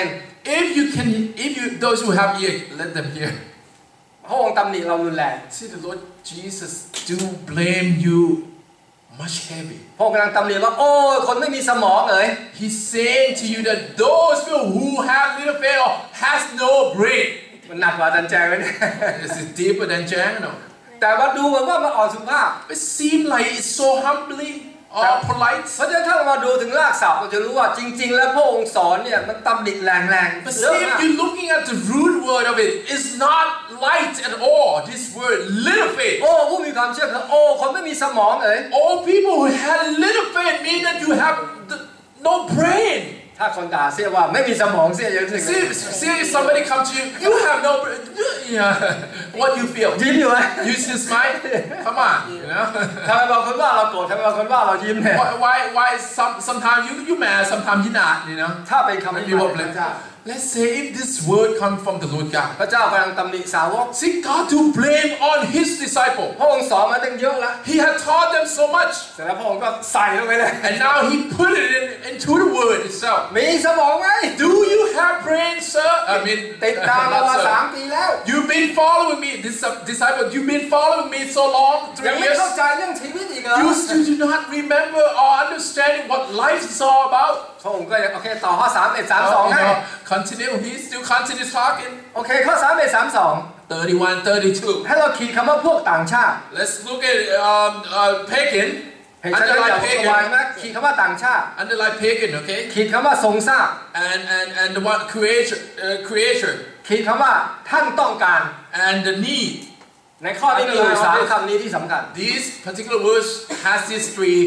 Those who have ear, let them hear. พระองค์ตำหนิเรารุนแรง See, the Lord Jesus do blame you much heavy. พระองค์กำลังตำหนิว่าโอ้คนไม่มีสมองเอ๋ย He's saying to you that those people who have little faith or has no brain. มันหนักกว่าอาจารย์แจงเลยเนี่ย This is deeper than Jang, no? แต่ว่าดูเหมือนว่ามันอ่อนสุภาพ It seems like it's so humbly or polite. เพราะฉะนั้นถ้าเรามาดูถึงรากศัพท์เราจะรู้ว่าจริงๆแล้วพระองค์สอนเนี่ยมันตำหนิแรงๆ But เยอะ see, มาก if you're looking at the root word of it, it's not light at all. This word, little faith. โอ้ผู้มีความเชื่อคือโอ้คนไม่มีสมองเอ๋ย All people who had little faith mean that you have no brain. ถ้าคนด่าเสียว่าไม่มีสมองเสียยังถึง See if somebody come to you, you have no brain. Yeah. What you feel? ยิ้มอยู่ไหม You still smile? Come on, ทำไมบางคนว่าเราโกรธทำไมบางคนว่าเรายิ้มเนี่ย Why sometimes you mad, sometimes you not, ถ้าเป็นคำอธิบายพระเจ้า Let's say if this word comes from the Lord God. พระเจ้ากำลังตำหนิสาวก See, God do blame on His disciple. พระองค์สอนมาตั้งเยอะแล้ว He had taught them so much. เสร็จแล้วพระองค์ก็ใส่ลงไปเลย And now He put it into the word itself. มีสมองไหม Do you have brain, sir? I mean, ติดตามเรามา not sir. 3 ปีแล้ว You've been following me, this disciple. You've been following me so long, ยัง 3 ไม่ years. เข้าใจเรื่องชีวิตอีกเหรอ You still do not remember or understand what life is all about. พระองค์ก็โอเคต่อข้อ31 32ให้ Continue. He still continues talking. โอเคข้อ31 31, 32. ให้เราขีดคำว่าพวกต่างชาติ Let's look at pagan. เห็นชัดๆอย่างวายไหมขีดคำว่าต่างชาติ Underline pagan, okay? ขีดคำว่าทรงทราบ And the one creator ขีดคำว่าท่านต้องการ and the need. ในข้อนี้มีอยู่3คำนี้ที่สำคัญ These particular words has these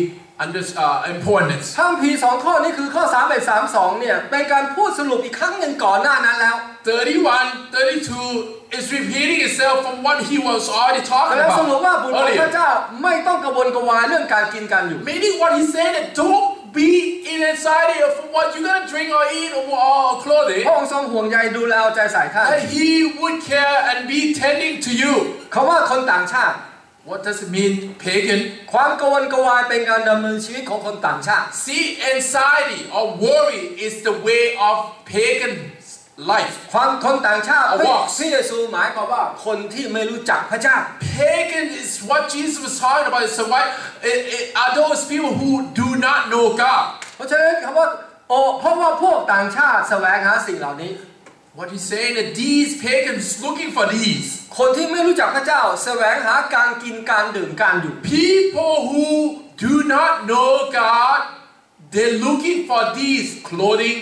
3 importance. คัมภีร์2ข้อนี้คือข้อ31 32เนี่ยเป็นการพูดสรุปอีกครั้งหนึ่งก่อนหน้านั้นแล้ว 31, 32 is repeating itself from what he was already talking แล้วสรุปว่าบุตร about ของพระ earlier. เจ้าไม่ต้องกระวนกระวายเรื่องการกินการอยู่ Meaning what he's saying that don't be in anxiety of what you're gonna drink or eat or clothing. พระองค์ทรงห่วงใยดูแลเอาใจใส่ท่าน And He would care and be tending to you. คำว่าคนต่างชาติ What does it mean, pagan? ความกังวลกวายเป็นการดำเนินชีวิตของคนต่างชาติ See, anxiety or worry is the way of pagan life. ความคนต่างชาติ A walk. พระเยซูหมายความว่าคนที่ไม่รู้จักพระเจ้า Pagan is what Jesus was talking about. So why are those people who do not know God? เพราะฉะนั้นคำว่าเพราะว่าพวกต่างชาติแสวงหาสิ่งเหล่านี้ What he's saying that these pagans looking for these. คนที่ไม่รู้จักพระเจ้าแสวงหาการกินการดื่มการอยู่ People who do not know God, they're looking for these clothing,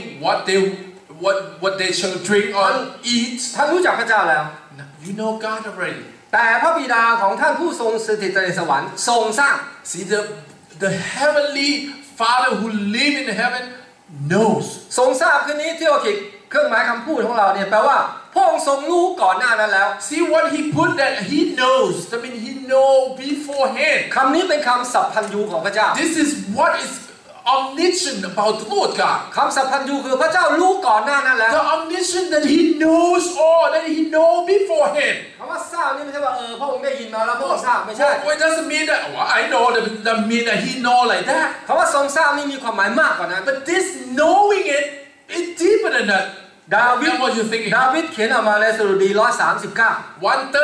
what they shall drink or eat. ท่านรู้จักพระเจ้าแล้ว You know God already. แต่พระบิดาของท่านผู้ทรงสถิตในสวรรค์ทรงสร้าง See, the heavenly Father who live in heaven knows. ทรงทราบคืนนี้ที่เราขีดเครื่องหมายคำพูดของเราเนี่ยแปลว่าพระองค์ทรงรู้ก่อนหน้านั้นแล้ว See what he put that he knows. I mean, he know beforehand. คำนี้เป็นคำสัพพัญญูของพระเจ้า This is what is omniscient about the Lord God. คำสัพพัญญูคือพระเจ้ารู้ก่อนหน้านั้นแล้ว The omniscient that he knows all, that he know beforehand. คำว่าทราบนี่ไม่ใช่ว่าพระองค์ได้ยินมาแล้วพระองค์ทราบไม่ใช่ Well, it doesn't mean that I know that mean that he know like that. คำว่าทรงทราบนี่มีความหมายมากกว่านั้น But this knowing it is deeper than that. ดาวิด That's what you're thinking. ดาวิดเขียนออกมาในสดุดี139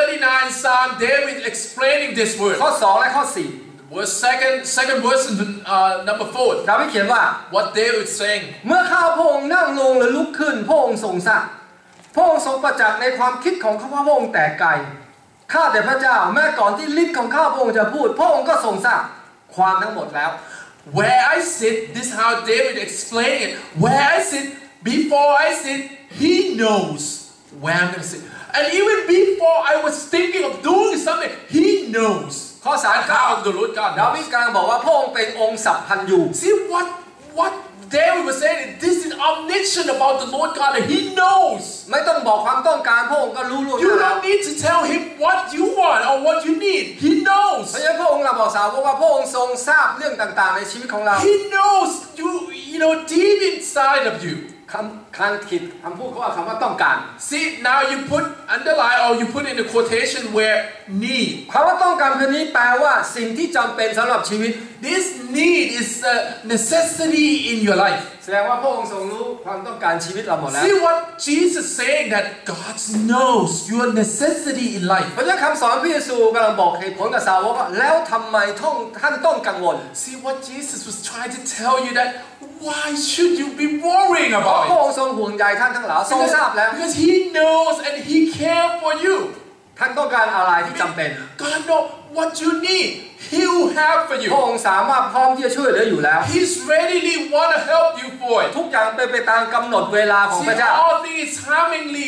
139 Psalm David explaining this word. ข้อ2และข้อ Verse second verse in number 4. 4ดาวิดเขียนว่า What David is saying. เมื่อข้าพระองค์นั่งลงหรือลุกขึ้นพระองค์ทรงทราบพระองค์ทรงประจักษ์ในความคิดของข้าพระองค์แต่ไกลข้าแต่พระเจ้าแม้ก่อนที่ฤทธิ์ของข้าพระองค์จะพูดพระองค์ก็ทรงทราบความทั้งหมดแล้ว Where I sit, this is how David explained it. Where I sit, before I sit, he knows where I'm going to sit. And even before I was thinking of doing something, he knows. ข้อ And how the Lord God ดาวิด knows. กำลังบอกว่าพระองค์เป็นองค์สัพพัญญู See what David was saying, this is omniscient about the Lord God, and he knows. ไม่ต้องบอกความต้องการพระองค์ก็รู้ล่วงห You น้าแล้ว don't need to tell him what you want or what you need. He เพ knows. ราะฉะนั้นพระองค์เราบอกสาวกว่าพระองค์ทรงทราบเรื่องต่างๆในชีวิตของเรา He knows you know deep inside of you. การขีดคำพูดเขาว่าคำว่าต้องการ See, now you put underline or you put in the quotation where need. คำว่าต้องการคืนนี้แปลว่าสิ่งที่จำเป็นสำหรับชีวิต This need is a necessity in your life. แสดงว่าพระองค์ทรงรู้ความต้องการชีวิตเราหมดแล้ว See what Jesus saying that God knows your necessity in life. เพราะฉะนั้นคำสอนพระเยซูกำลังบอกเหตุผลกับสาวกว่าแล้วทำไมท่านต้องกังวล See what Jesus was trying to tell you that why should you be worrying เพราะ about พระ it? องค์ทรงห่วงใยท่านทั้งหลายทรงทราบแล้ว Because He knows and He cares for you. ท่านต้องการอะไรที่จำเป็น God knows what you need. He will have for พระ you. องค์สามารถพร้อมที่จะช่วยเหลืออยู่แล้ว He's readily want to help you for it. ทุกอย่างเป็นไปตามกำหนดเวลาของ See, พระเจ้า all things timingly,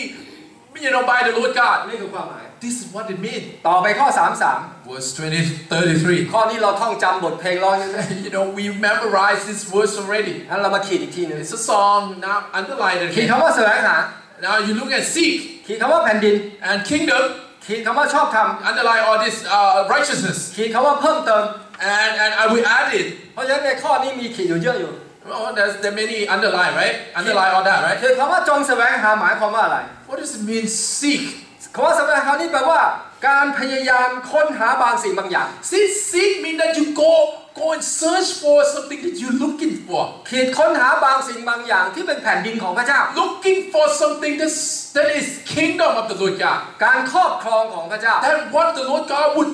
by the Lord God. นี่คือความหมาย This is what it means. ต่อไปข้อ Verse 33. 33 ข้อนี้เราท่องจำบทเพลงร้อง We memorized this verse already. งั้นเรามาขีดอีกทีหนึง It's a song. Now underline it ขีด again. คำว่าแสวงหา Now you look at seek ขีดคำว่าแผ่นดิน and kingdom. ขีดคำว่าชอบธรรม Underline all this righteousness. ขีดคำว่าเพิ่มเติม And I will add it. เพราะฉะนั้นในข้อนี้มีขีดอยู่เยอะอยู่ Oh, there many underline, right? Underline all that, right? ขีดคำว่าจงแสวงหาหมายความว่าอะไร What does it mean seek? คำว่าแสวงหานี่แปลว่าการพยายามค้นหาบางสิ่งบางอย่าง See, seek means that you go and search for something that you're looking for. ขีดค้นหาบางสิ่งบางอย่างที่เป็นแผ่นดินของพระเจ้า Looking for something that is kingdom of the Lord God. การครอบครองของพระเจ้า That what the Lord God would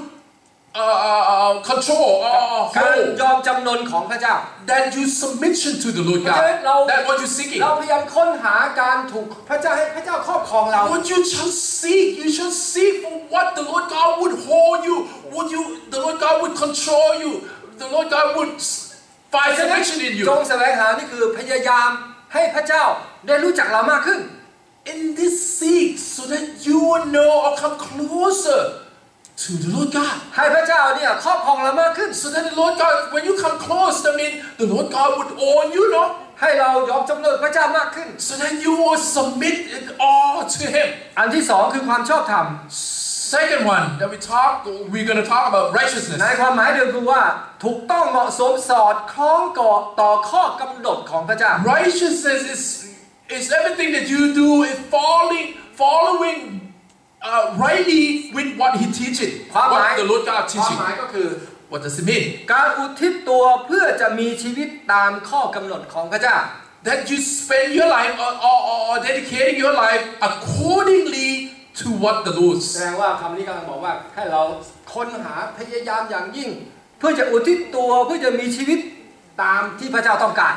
control or การ hold. ยอมจำนนของพระเจ้า That you submission to the Lord เพราะฉะนั้น God. That's what you're seeking. เราพยายามค้นหาการถูกพระเจ้าให้พระเจ้าครอบครองเรา What you shall seek, you shall seek for what the Lord God would hold you. The Lord God would control you. The Lord God would find submission in จ you. งแสวงหานี่คือพยายามให้พระเจ้าได้รู้จักเรามากขึ้น In this seek, so that you will know or come closer to the Lord God. ให้พระเจ้าเนี่ยครอบครองเรามากขึ้น So that the Lord God, when you come close, I mean, the Lord God would own you, no? ให้เรายอมจำนนพระเจ้ามากขึ้น So that you will submit it all to Him. อันที่สองคือความชอบธรรม second one that we're going to talk about ใน righteousness. ความหมายเดิมคือว่าถูกต้องเหมาะสมสอดคล้องต่อข้อกำหนดของพระเจ้า Righteousness is everything that you do is following rightly with what He teaches. ความหมาย What the Lord God ความ teaching. หมายก็คือ What does it mean? การอุทิศตัวเพื่อจะมีชีวิตตามข้อกำหนดของพระเจ้า That you spend your life or dedicating your life accordingly to what the Lord. แสดงว่าคำนี้กำลังบอกว่าให้เราค้นหาพยายามอย่างยิ่ง เพื่อจะอุทิศตัวเพื่อจะมีชีวิตตามที่พระเจ้าต้องการ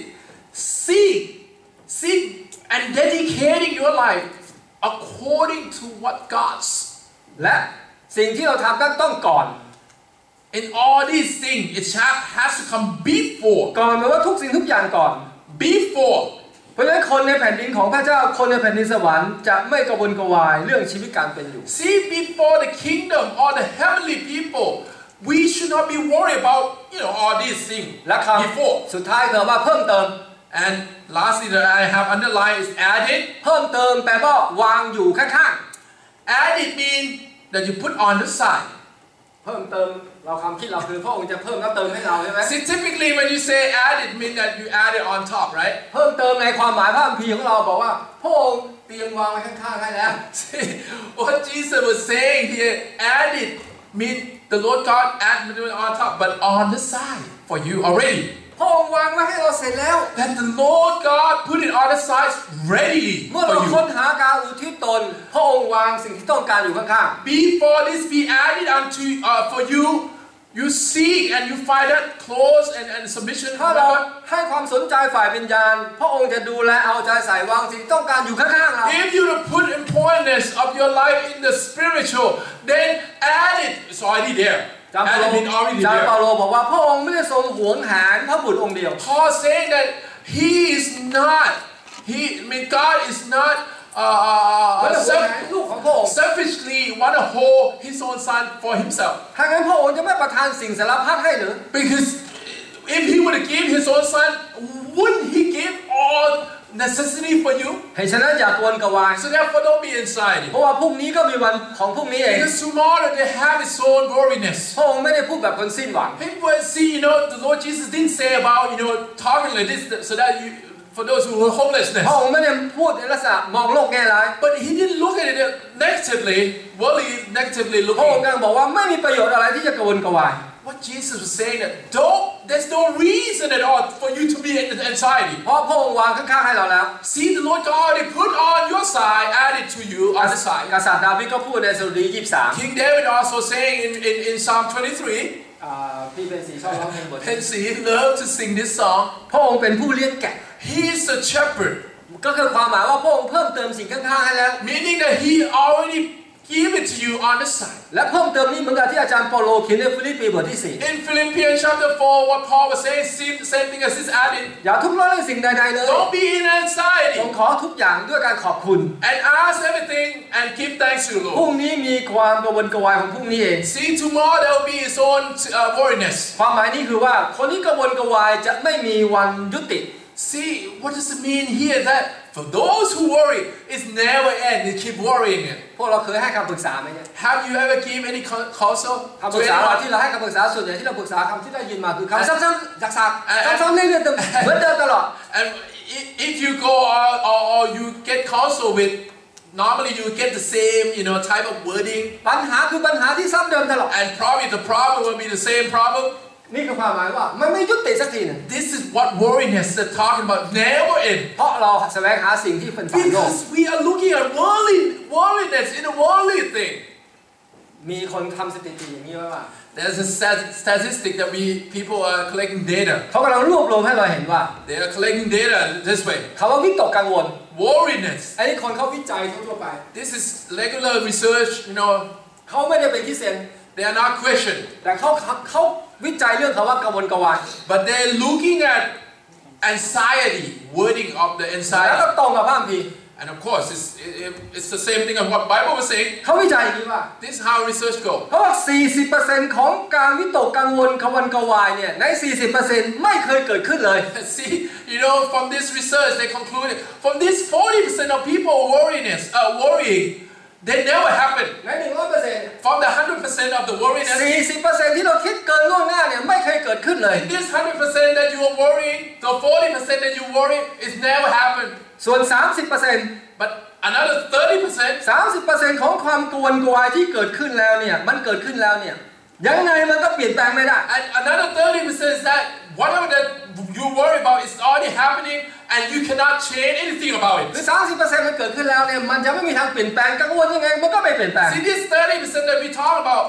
Seek and dedicating your life according to what God's. และสิ่งที่เราทำต้องก่อน In all these things, it has to come before. ก่อนหมายว่าทุกสิ่งทุกอย่างก่อน Before. เพราะฉะนั้นคนในแผ่นดินของพระเจ้าคนในแผ่นดินสวรรค์จะไม่กระวนกระวายเรื่องชีวิตการเป็นอยู่ See, before the kingdom or the heavenly people, we should not be worried about all these things. และค Before. ำสุดท้ายคือว่าเพิ่มเติม And lastly, that I have underlined is added. เพิ่มเติมแปลว่าวางอยู่ข้าง Added means that you put on the side. ๆเพิ่มเติมเราความคิดเราคือพระองค์จะเพิ่มแล้วเติมให้เราใช่ไหม See, typically when you say added, mean that you add it on top, right? เพิ่มเติมในความหมายพระคัมภีร์ของเราบอกว่าพระองค์เตรียมวางไว้ข้างๆให้แล้ว See, what Jesus was saying here, added mean the Lord God added it on top, but on the side for you already. พระองค์วางไว้ให้เราเสร็จแล้ว That the Lord God put it on the sides readily เมื่อ for เราค้น you. หาการอุทิศตนพระองค์วางสิ่งที่ต้องการอยู่ข้าง Before this be added unto for you, you seek and you find that close and submission. ๆถ้าเราให้ความสนใจฝ่ายวิญญาณพระองค์จะดูแลเอาใจใส่วางสิ่งที่ต้องการอยู่ข้างๆเรา If you put importance of your life in the spiritual, then add it. It's already there. จำ Add it been already เปา there. โลบอกว่าพระองค์ไม่ได้ทรงหวงแหนพระบุตรองค์เดียว Paul saying that he is not. God is not ไม่ได้หวงแหนลูกของพระองค์ selfishly want to hold his own son for himself. ถ้างั้นพระองค์จะไม่ประทานสิ่งสารพัดให้หรือ Because if he would have given his own son, wouldn't he give all necessity for you? ให้ฉะนั้นอย่ากวนกระวาย So therefore, don't be anxiety. เพราะว่าพรุ่งนี้ก็มีวันของพรุ่งนี้เอง Because tomorrow they have its own worriness. พระองค์ไม่ได้พูดแบบคนสิ้นหวัง People see, the Lord Jesus didn't say about, talking like this so that for those who are homelessness. พระองค์ไม่ได้พูดในลักษณะมองโลกแง่ร้าย But he didn't look at it negatively, worldly, negatively พระองค์ looking. กำลังบอกว่าไม่มีประโยชน์อะไรที่จะกระวนกระวาย What Jesus was saying that there's no reason at all for you to be in anxiety. เพราะพระองค์วางข้างๆให้เราแล้ว See, the Lord God already put on your side, added to you on the side. กษัตริย์ดาวิดก็พูดในสดุดี23 King David also saying in Psalm 23, พี่เป็นสีชอบร้องเพลงบท and he loved to sing this song. พระองค์เป็นผู้เลี้ยงแกะ He is a shepherd, ก็คือความหมายว่าพระองค์เพิ่มเติมสิ่งข้างๆให้แล้ว meaning that he already gave it to you on the side. และเพิ่มเติมนี้เหมือนกับที่อาจารย์เปาโลเขียนในฟิลิปปีบทที่ In Philippians chapter 4, what Paul was saying, same thing as this added. 4 อย่าทุกข์ร้อนในสิ่งใดๆเลย Don't be in จง anxiety ขอทุกอย่างด้วยการขอบคุณ and ask everything and give thanks to the พรุ่ง Lord. นี้มีความกระวนกระวายของพรุ่งนี้เอง See, tomorrow there will be its own worriness. ความหมายนี้คือว่าคนที่กระวนกระวายจะไม่มีวันยุติ See, what does it mean here? That for those who worry, it's never end. You keep worrying it. พวกเราเคยให้คำปรึกษาไหมเนี่ย Have you ever given any counsel คำป to รึกษาเรา anyone? ที่เราให้คำปรึกษาส่วนใหญ่ที่เราปรึกษาคำที่ได้ยินมาคือคำซ้ำๆซักๆซ้ำๆเรื่อยๆเหมือนเดิมตลอด And if you go or you get counsel with, normally you get the same, type of wording. ปัญหาคือปัญหาที่ซ้ำเดิมตลอด And probably the problem will be the same problem. นี่คือความหมายว่ามันไม่ยุติสักทีหนึ่ง This is what worriness they're talking about. Never end. เพราะเราแสวงหาสิ่งที่เป็นฝ่ายโลก Because we are looking at worldliness in a worldly thing. มีคนทำสถิติอย่างนี้ไว้ว่า There's a statistic that people are collecting data. เขากำลังรวบรวมให้เราเห็นว่า They are collecting data this way. คำว่าวิตกกังวล Worriness. อันนี้คนเขาวิจัยทั่วไป This is regular research. เขาไม่ได้เป็นคริสเตียน They are not Christian, แต่เขาวิจัยเรื่องคำว่ากังวลกวาย but they're looking at anxiety, wording of the แล้วก็ anxiety. ตรงกับพระคัมภีร์ And of course, it's the same thing as what Bible was saying. เขาวิจัยอย่างนี้ว่า This is how research goes. เพราะว่า 40% ของการวิตกกังวลกังวลกวายเนี่ยใน 40% ไม่เคยเกิดขึ้นเลย See, from this research, they concluded from this 40% of people worrying, they never happen. ใน 100% From the 100% of the worriness, 40% ที่เราคิดเกินล่วงหน้าเนี่ยไม่เคยเกิดขึ้นเลย in this 100% that you are worrying, the 40% that you worry, it's never happened. ส่วน 30% But another 30%, 30% ของความกวนกวายที่เกิดขึ้นแล้วเนี่ยมันเกิดขึ้นแล้วเนี่ยยังไงมันก็เปลี่ยนแปลงไม่ได้ and another 30% is that whatever that you worry about is already happening and you cannot change anything about หรือ it. 30% มันเกิดขึ้นแล้วเนี่ยมันจะไม่มีทางเปลี่ยนแปลงกังวลยังไงมันก็ไม่เปลี่ยนแปลง See, this 30% that we talk about,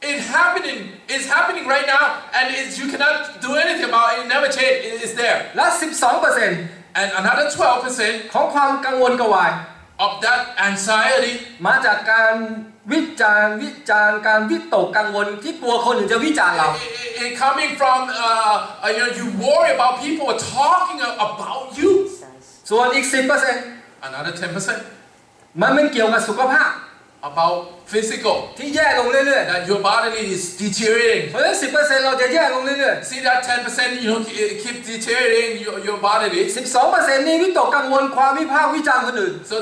it's happening right now and you cannot do anything about it, it never change, it's there. และ 12% And another 12% ของความกังวลกวาย of that anxiety มาจากการวิจารณ์การวิตกกังวลที่กลัวคนอื่นจะวิจารณ์เรา it coming from you worry about people talking about you. ส่วนอีก 10% Another 10% มันเป็นเกี่ยวกับสุขภาพ about physical ที่แย่ลงเรื่อย that your body is deteriorating. ๆเพราะฉะนั้น 10% เราจะแย่ลงเรื่อย See that 10% keep deteriorating your body. ๆ 12% นี่วิตกกังวลความวิพากษ์วิจารณ์คนอื่น So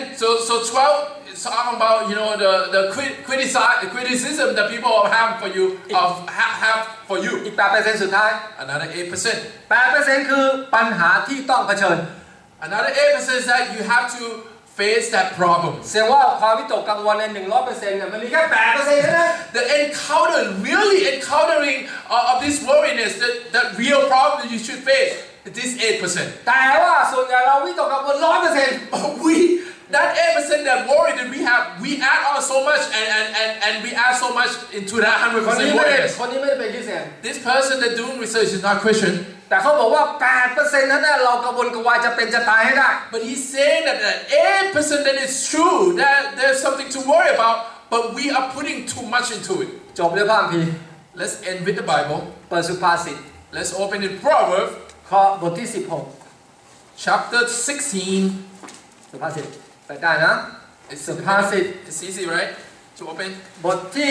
12 is talking about the criticism that people have for you have for you. อีก 8% สุดท้าย Another 8%. 8% คือปัญหาที่ต้องเผชิญ Another 8% is that you have to face that problem. แสดงว่าความวิตกกังวลใน 100% เนี่ยมันมีแค่ 8% เท่านั้น The really encountering of this worriness, that real problem that you should face, this 8%. แต่ว่าส่วนใหญ่เราวิตกกังวล 100% That 8% that worry that we add on so much and we add so much into that คนนี้ 100% ไม่ได้ worriness. คนนี้ไม่ได้เป็นคริสเตียน This person that doing research is not Christian, แต่เขาบอกว่า 8% นั้นน่ะเรากังวลกวายจะเป็นจะตายให้ได้ but he's saying that 8% that it's true, that there's something to worry about, but we are putting too much into it. จบด้วยพระคัมภีร์ Let's end with the Bible. เปิดสุภาษิต Let's open in Proverbs ข้อบทที่ chapter 16. 16 สุภาษิตไปได้นะ สุภาษิต It's easy, right? To open. บทที่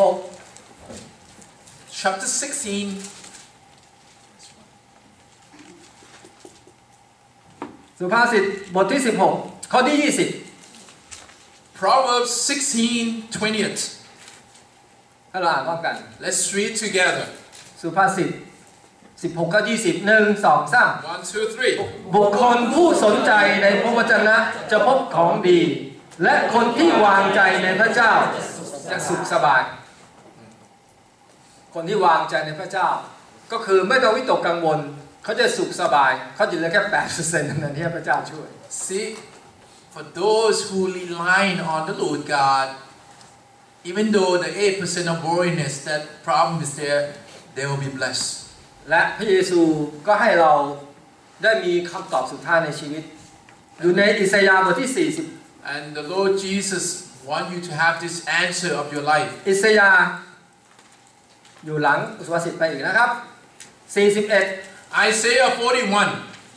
Chapter 16. 16 สุภาษิตบทที่ 16 ข้อที่ 20 Proverbs 16:20. ให้เราอ่านพร้อมกัน Let's read together. สุภาษิต 16 ข้อ 20 1 2 3 1, 2, 3. บุคคลผู้สนใจในพระวจนะจะพบของดี และคนที่วางใจในพระเจ้าจะสุขสบาย คนที่วางใจในพระเจ้า ก็คือไม่ต้องวิตกกังวลเขาจะสุขสบายเขาจะเหลือแค่ 8% เท่านั้นที่พระเจ้าช่วย See, for those who rely on the Lord God, even though the 8% of worriness, that problem is there, they will be blessed. และพระเยซูก็ให้เราได้มีคำตอบสุดท้ายในชีวิตอยู่ในอิสยาห์บทที่ 40 And the Lord Jesus wants you to have this answer of your life. อิสยาห์อยู่หลังสุภาษิตไปอีกนะครับ 41 Isaiah 41.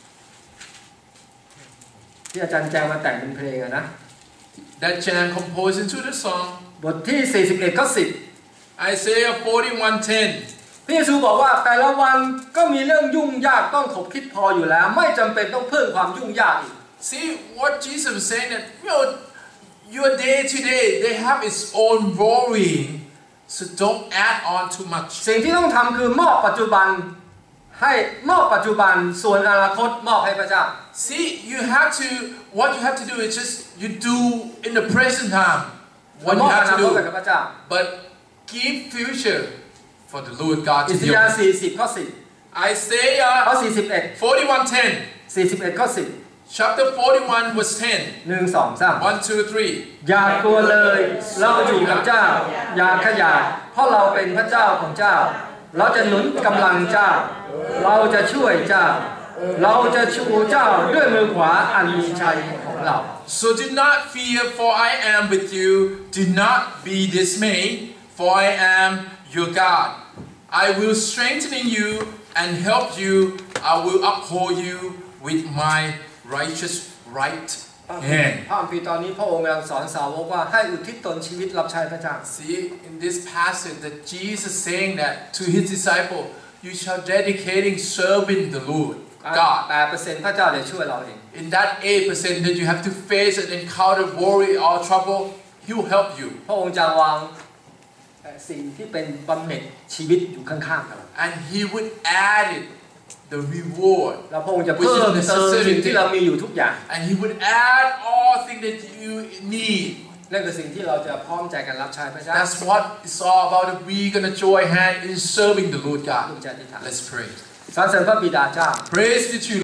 ที่อาจารย์แจงมาแต่งเป็นเพลงนะ That Jan composed into the song. บทที่ 41 ข้อ 10 Isaiah 41:10. พระเยซูบอกว่าแต่ละวันก็มีเรื่องยุ่งยากต้องขบคิดพออยู่แล้วไม่จำเป็นต้องเพิ่มความยุ่งยากอีก See what Jesus was saying, that your day to day, they have its own worrying, so don't add on too much. สิ่งที่ต้องทำคือมอบปัจจุบันให้มอบปัจจุบันส่วนอนาคตมอบให้พระเจ้า See, what you have to do is just you do in the present time what ม you อบอ have นา to คตกับ do, พระเจ้า but give future for the Lord God อิ to ส deal ยาห์ with. 40 ข้อ 10 Isaiah ข้อ 41:10. 41 ข้อ 10 Chapter 41 verse 10. 1 2 3 1, 2, 3. อย่ากลัวเลยเราอยู่กับเจ้าอย่าขยาดเพราะเราเป็นพระเจ้าของเจ้าเราจะหนุนกำลังเจ้าเราจะช่วยเจ้าเราจะชูเจ้าด้วยมือขวาอันมีชัยของเรา So do not fear, for I am with you. Do not be dismayed, for I am your God. I will strengthen you and help you. I will uphold you with my righteous right hand. พระคัมภีร์ตอนนี้พระองค์กำลังสอนสาวกว่าให้อุทิศตนชีวิตรับใช้พระเจ้า See, in this passage that Jesus saying that to his disciple, you shall dedicating serving the Lord God. 8% พระเจ้าจะช่วยเราเอง In that 8% that you have to face and encounter worry or trouble, He will help you. พระองค์จะวางสิ่งที่เป็นบำเหน็จชีวิตอยู่ข้างๆเรา And He would add it, the reward. แล้วพระองค์จะเพิ่มเติมสิ่งที่เรามีอยู่ทุกอย่าง And He would add all things that you need. นั่นคือสิ่งที่เราจะพร้อมใจกันรับใช้พระเจ้า That's what it's all about. That we're gonna join hand in serving the Lord God. Let's pray. สรรเสริญพระบิดาเจ้า Praise be to you.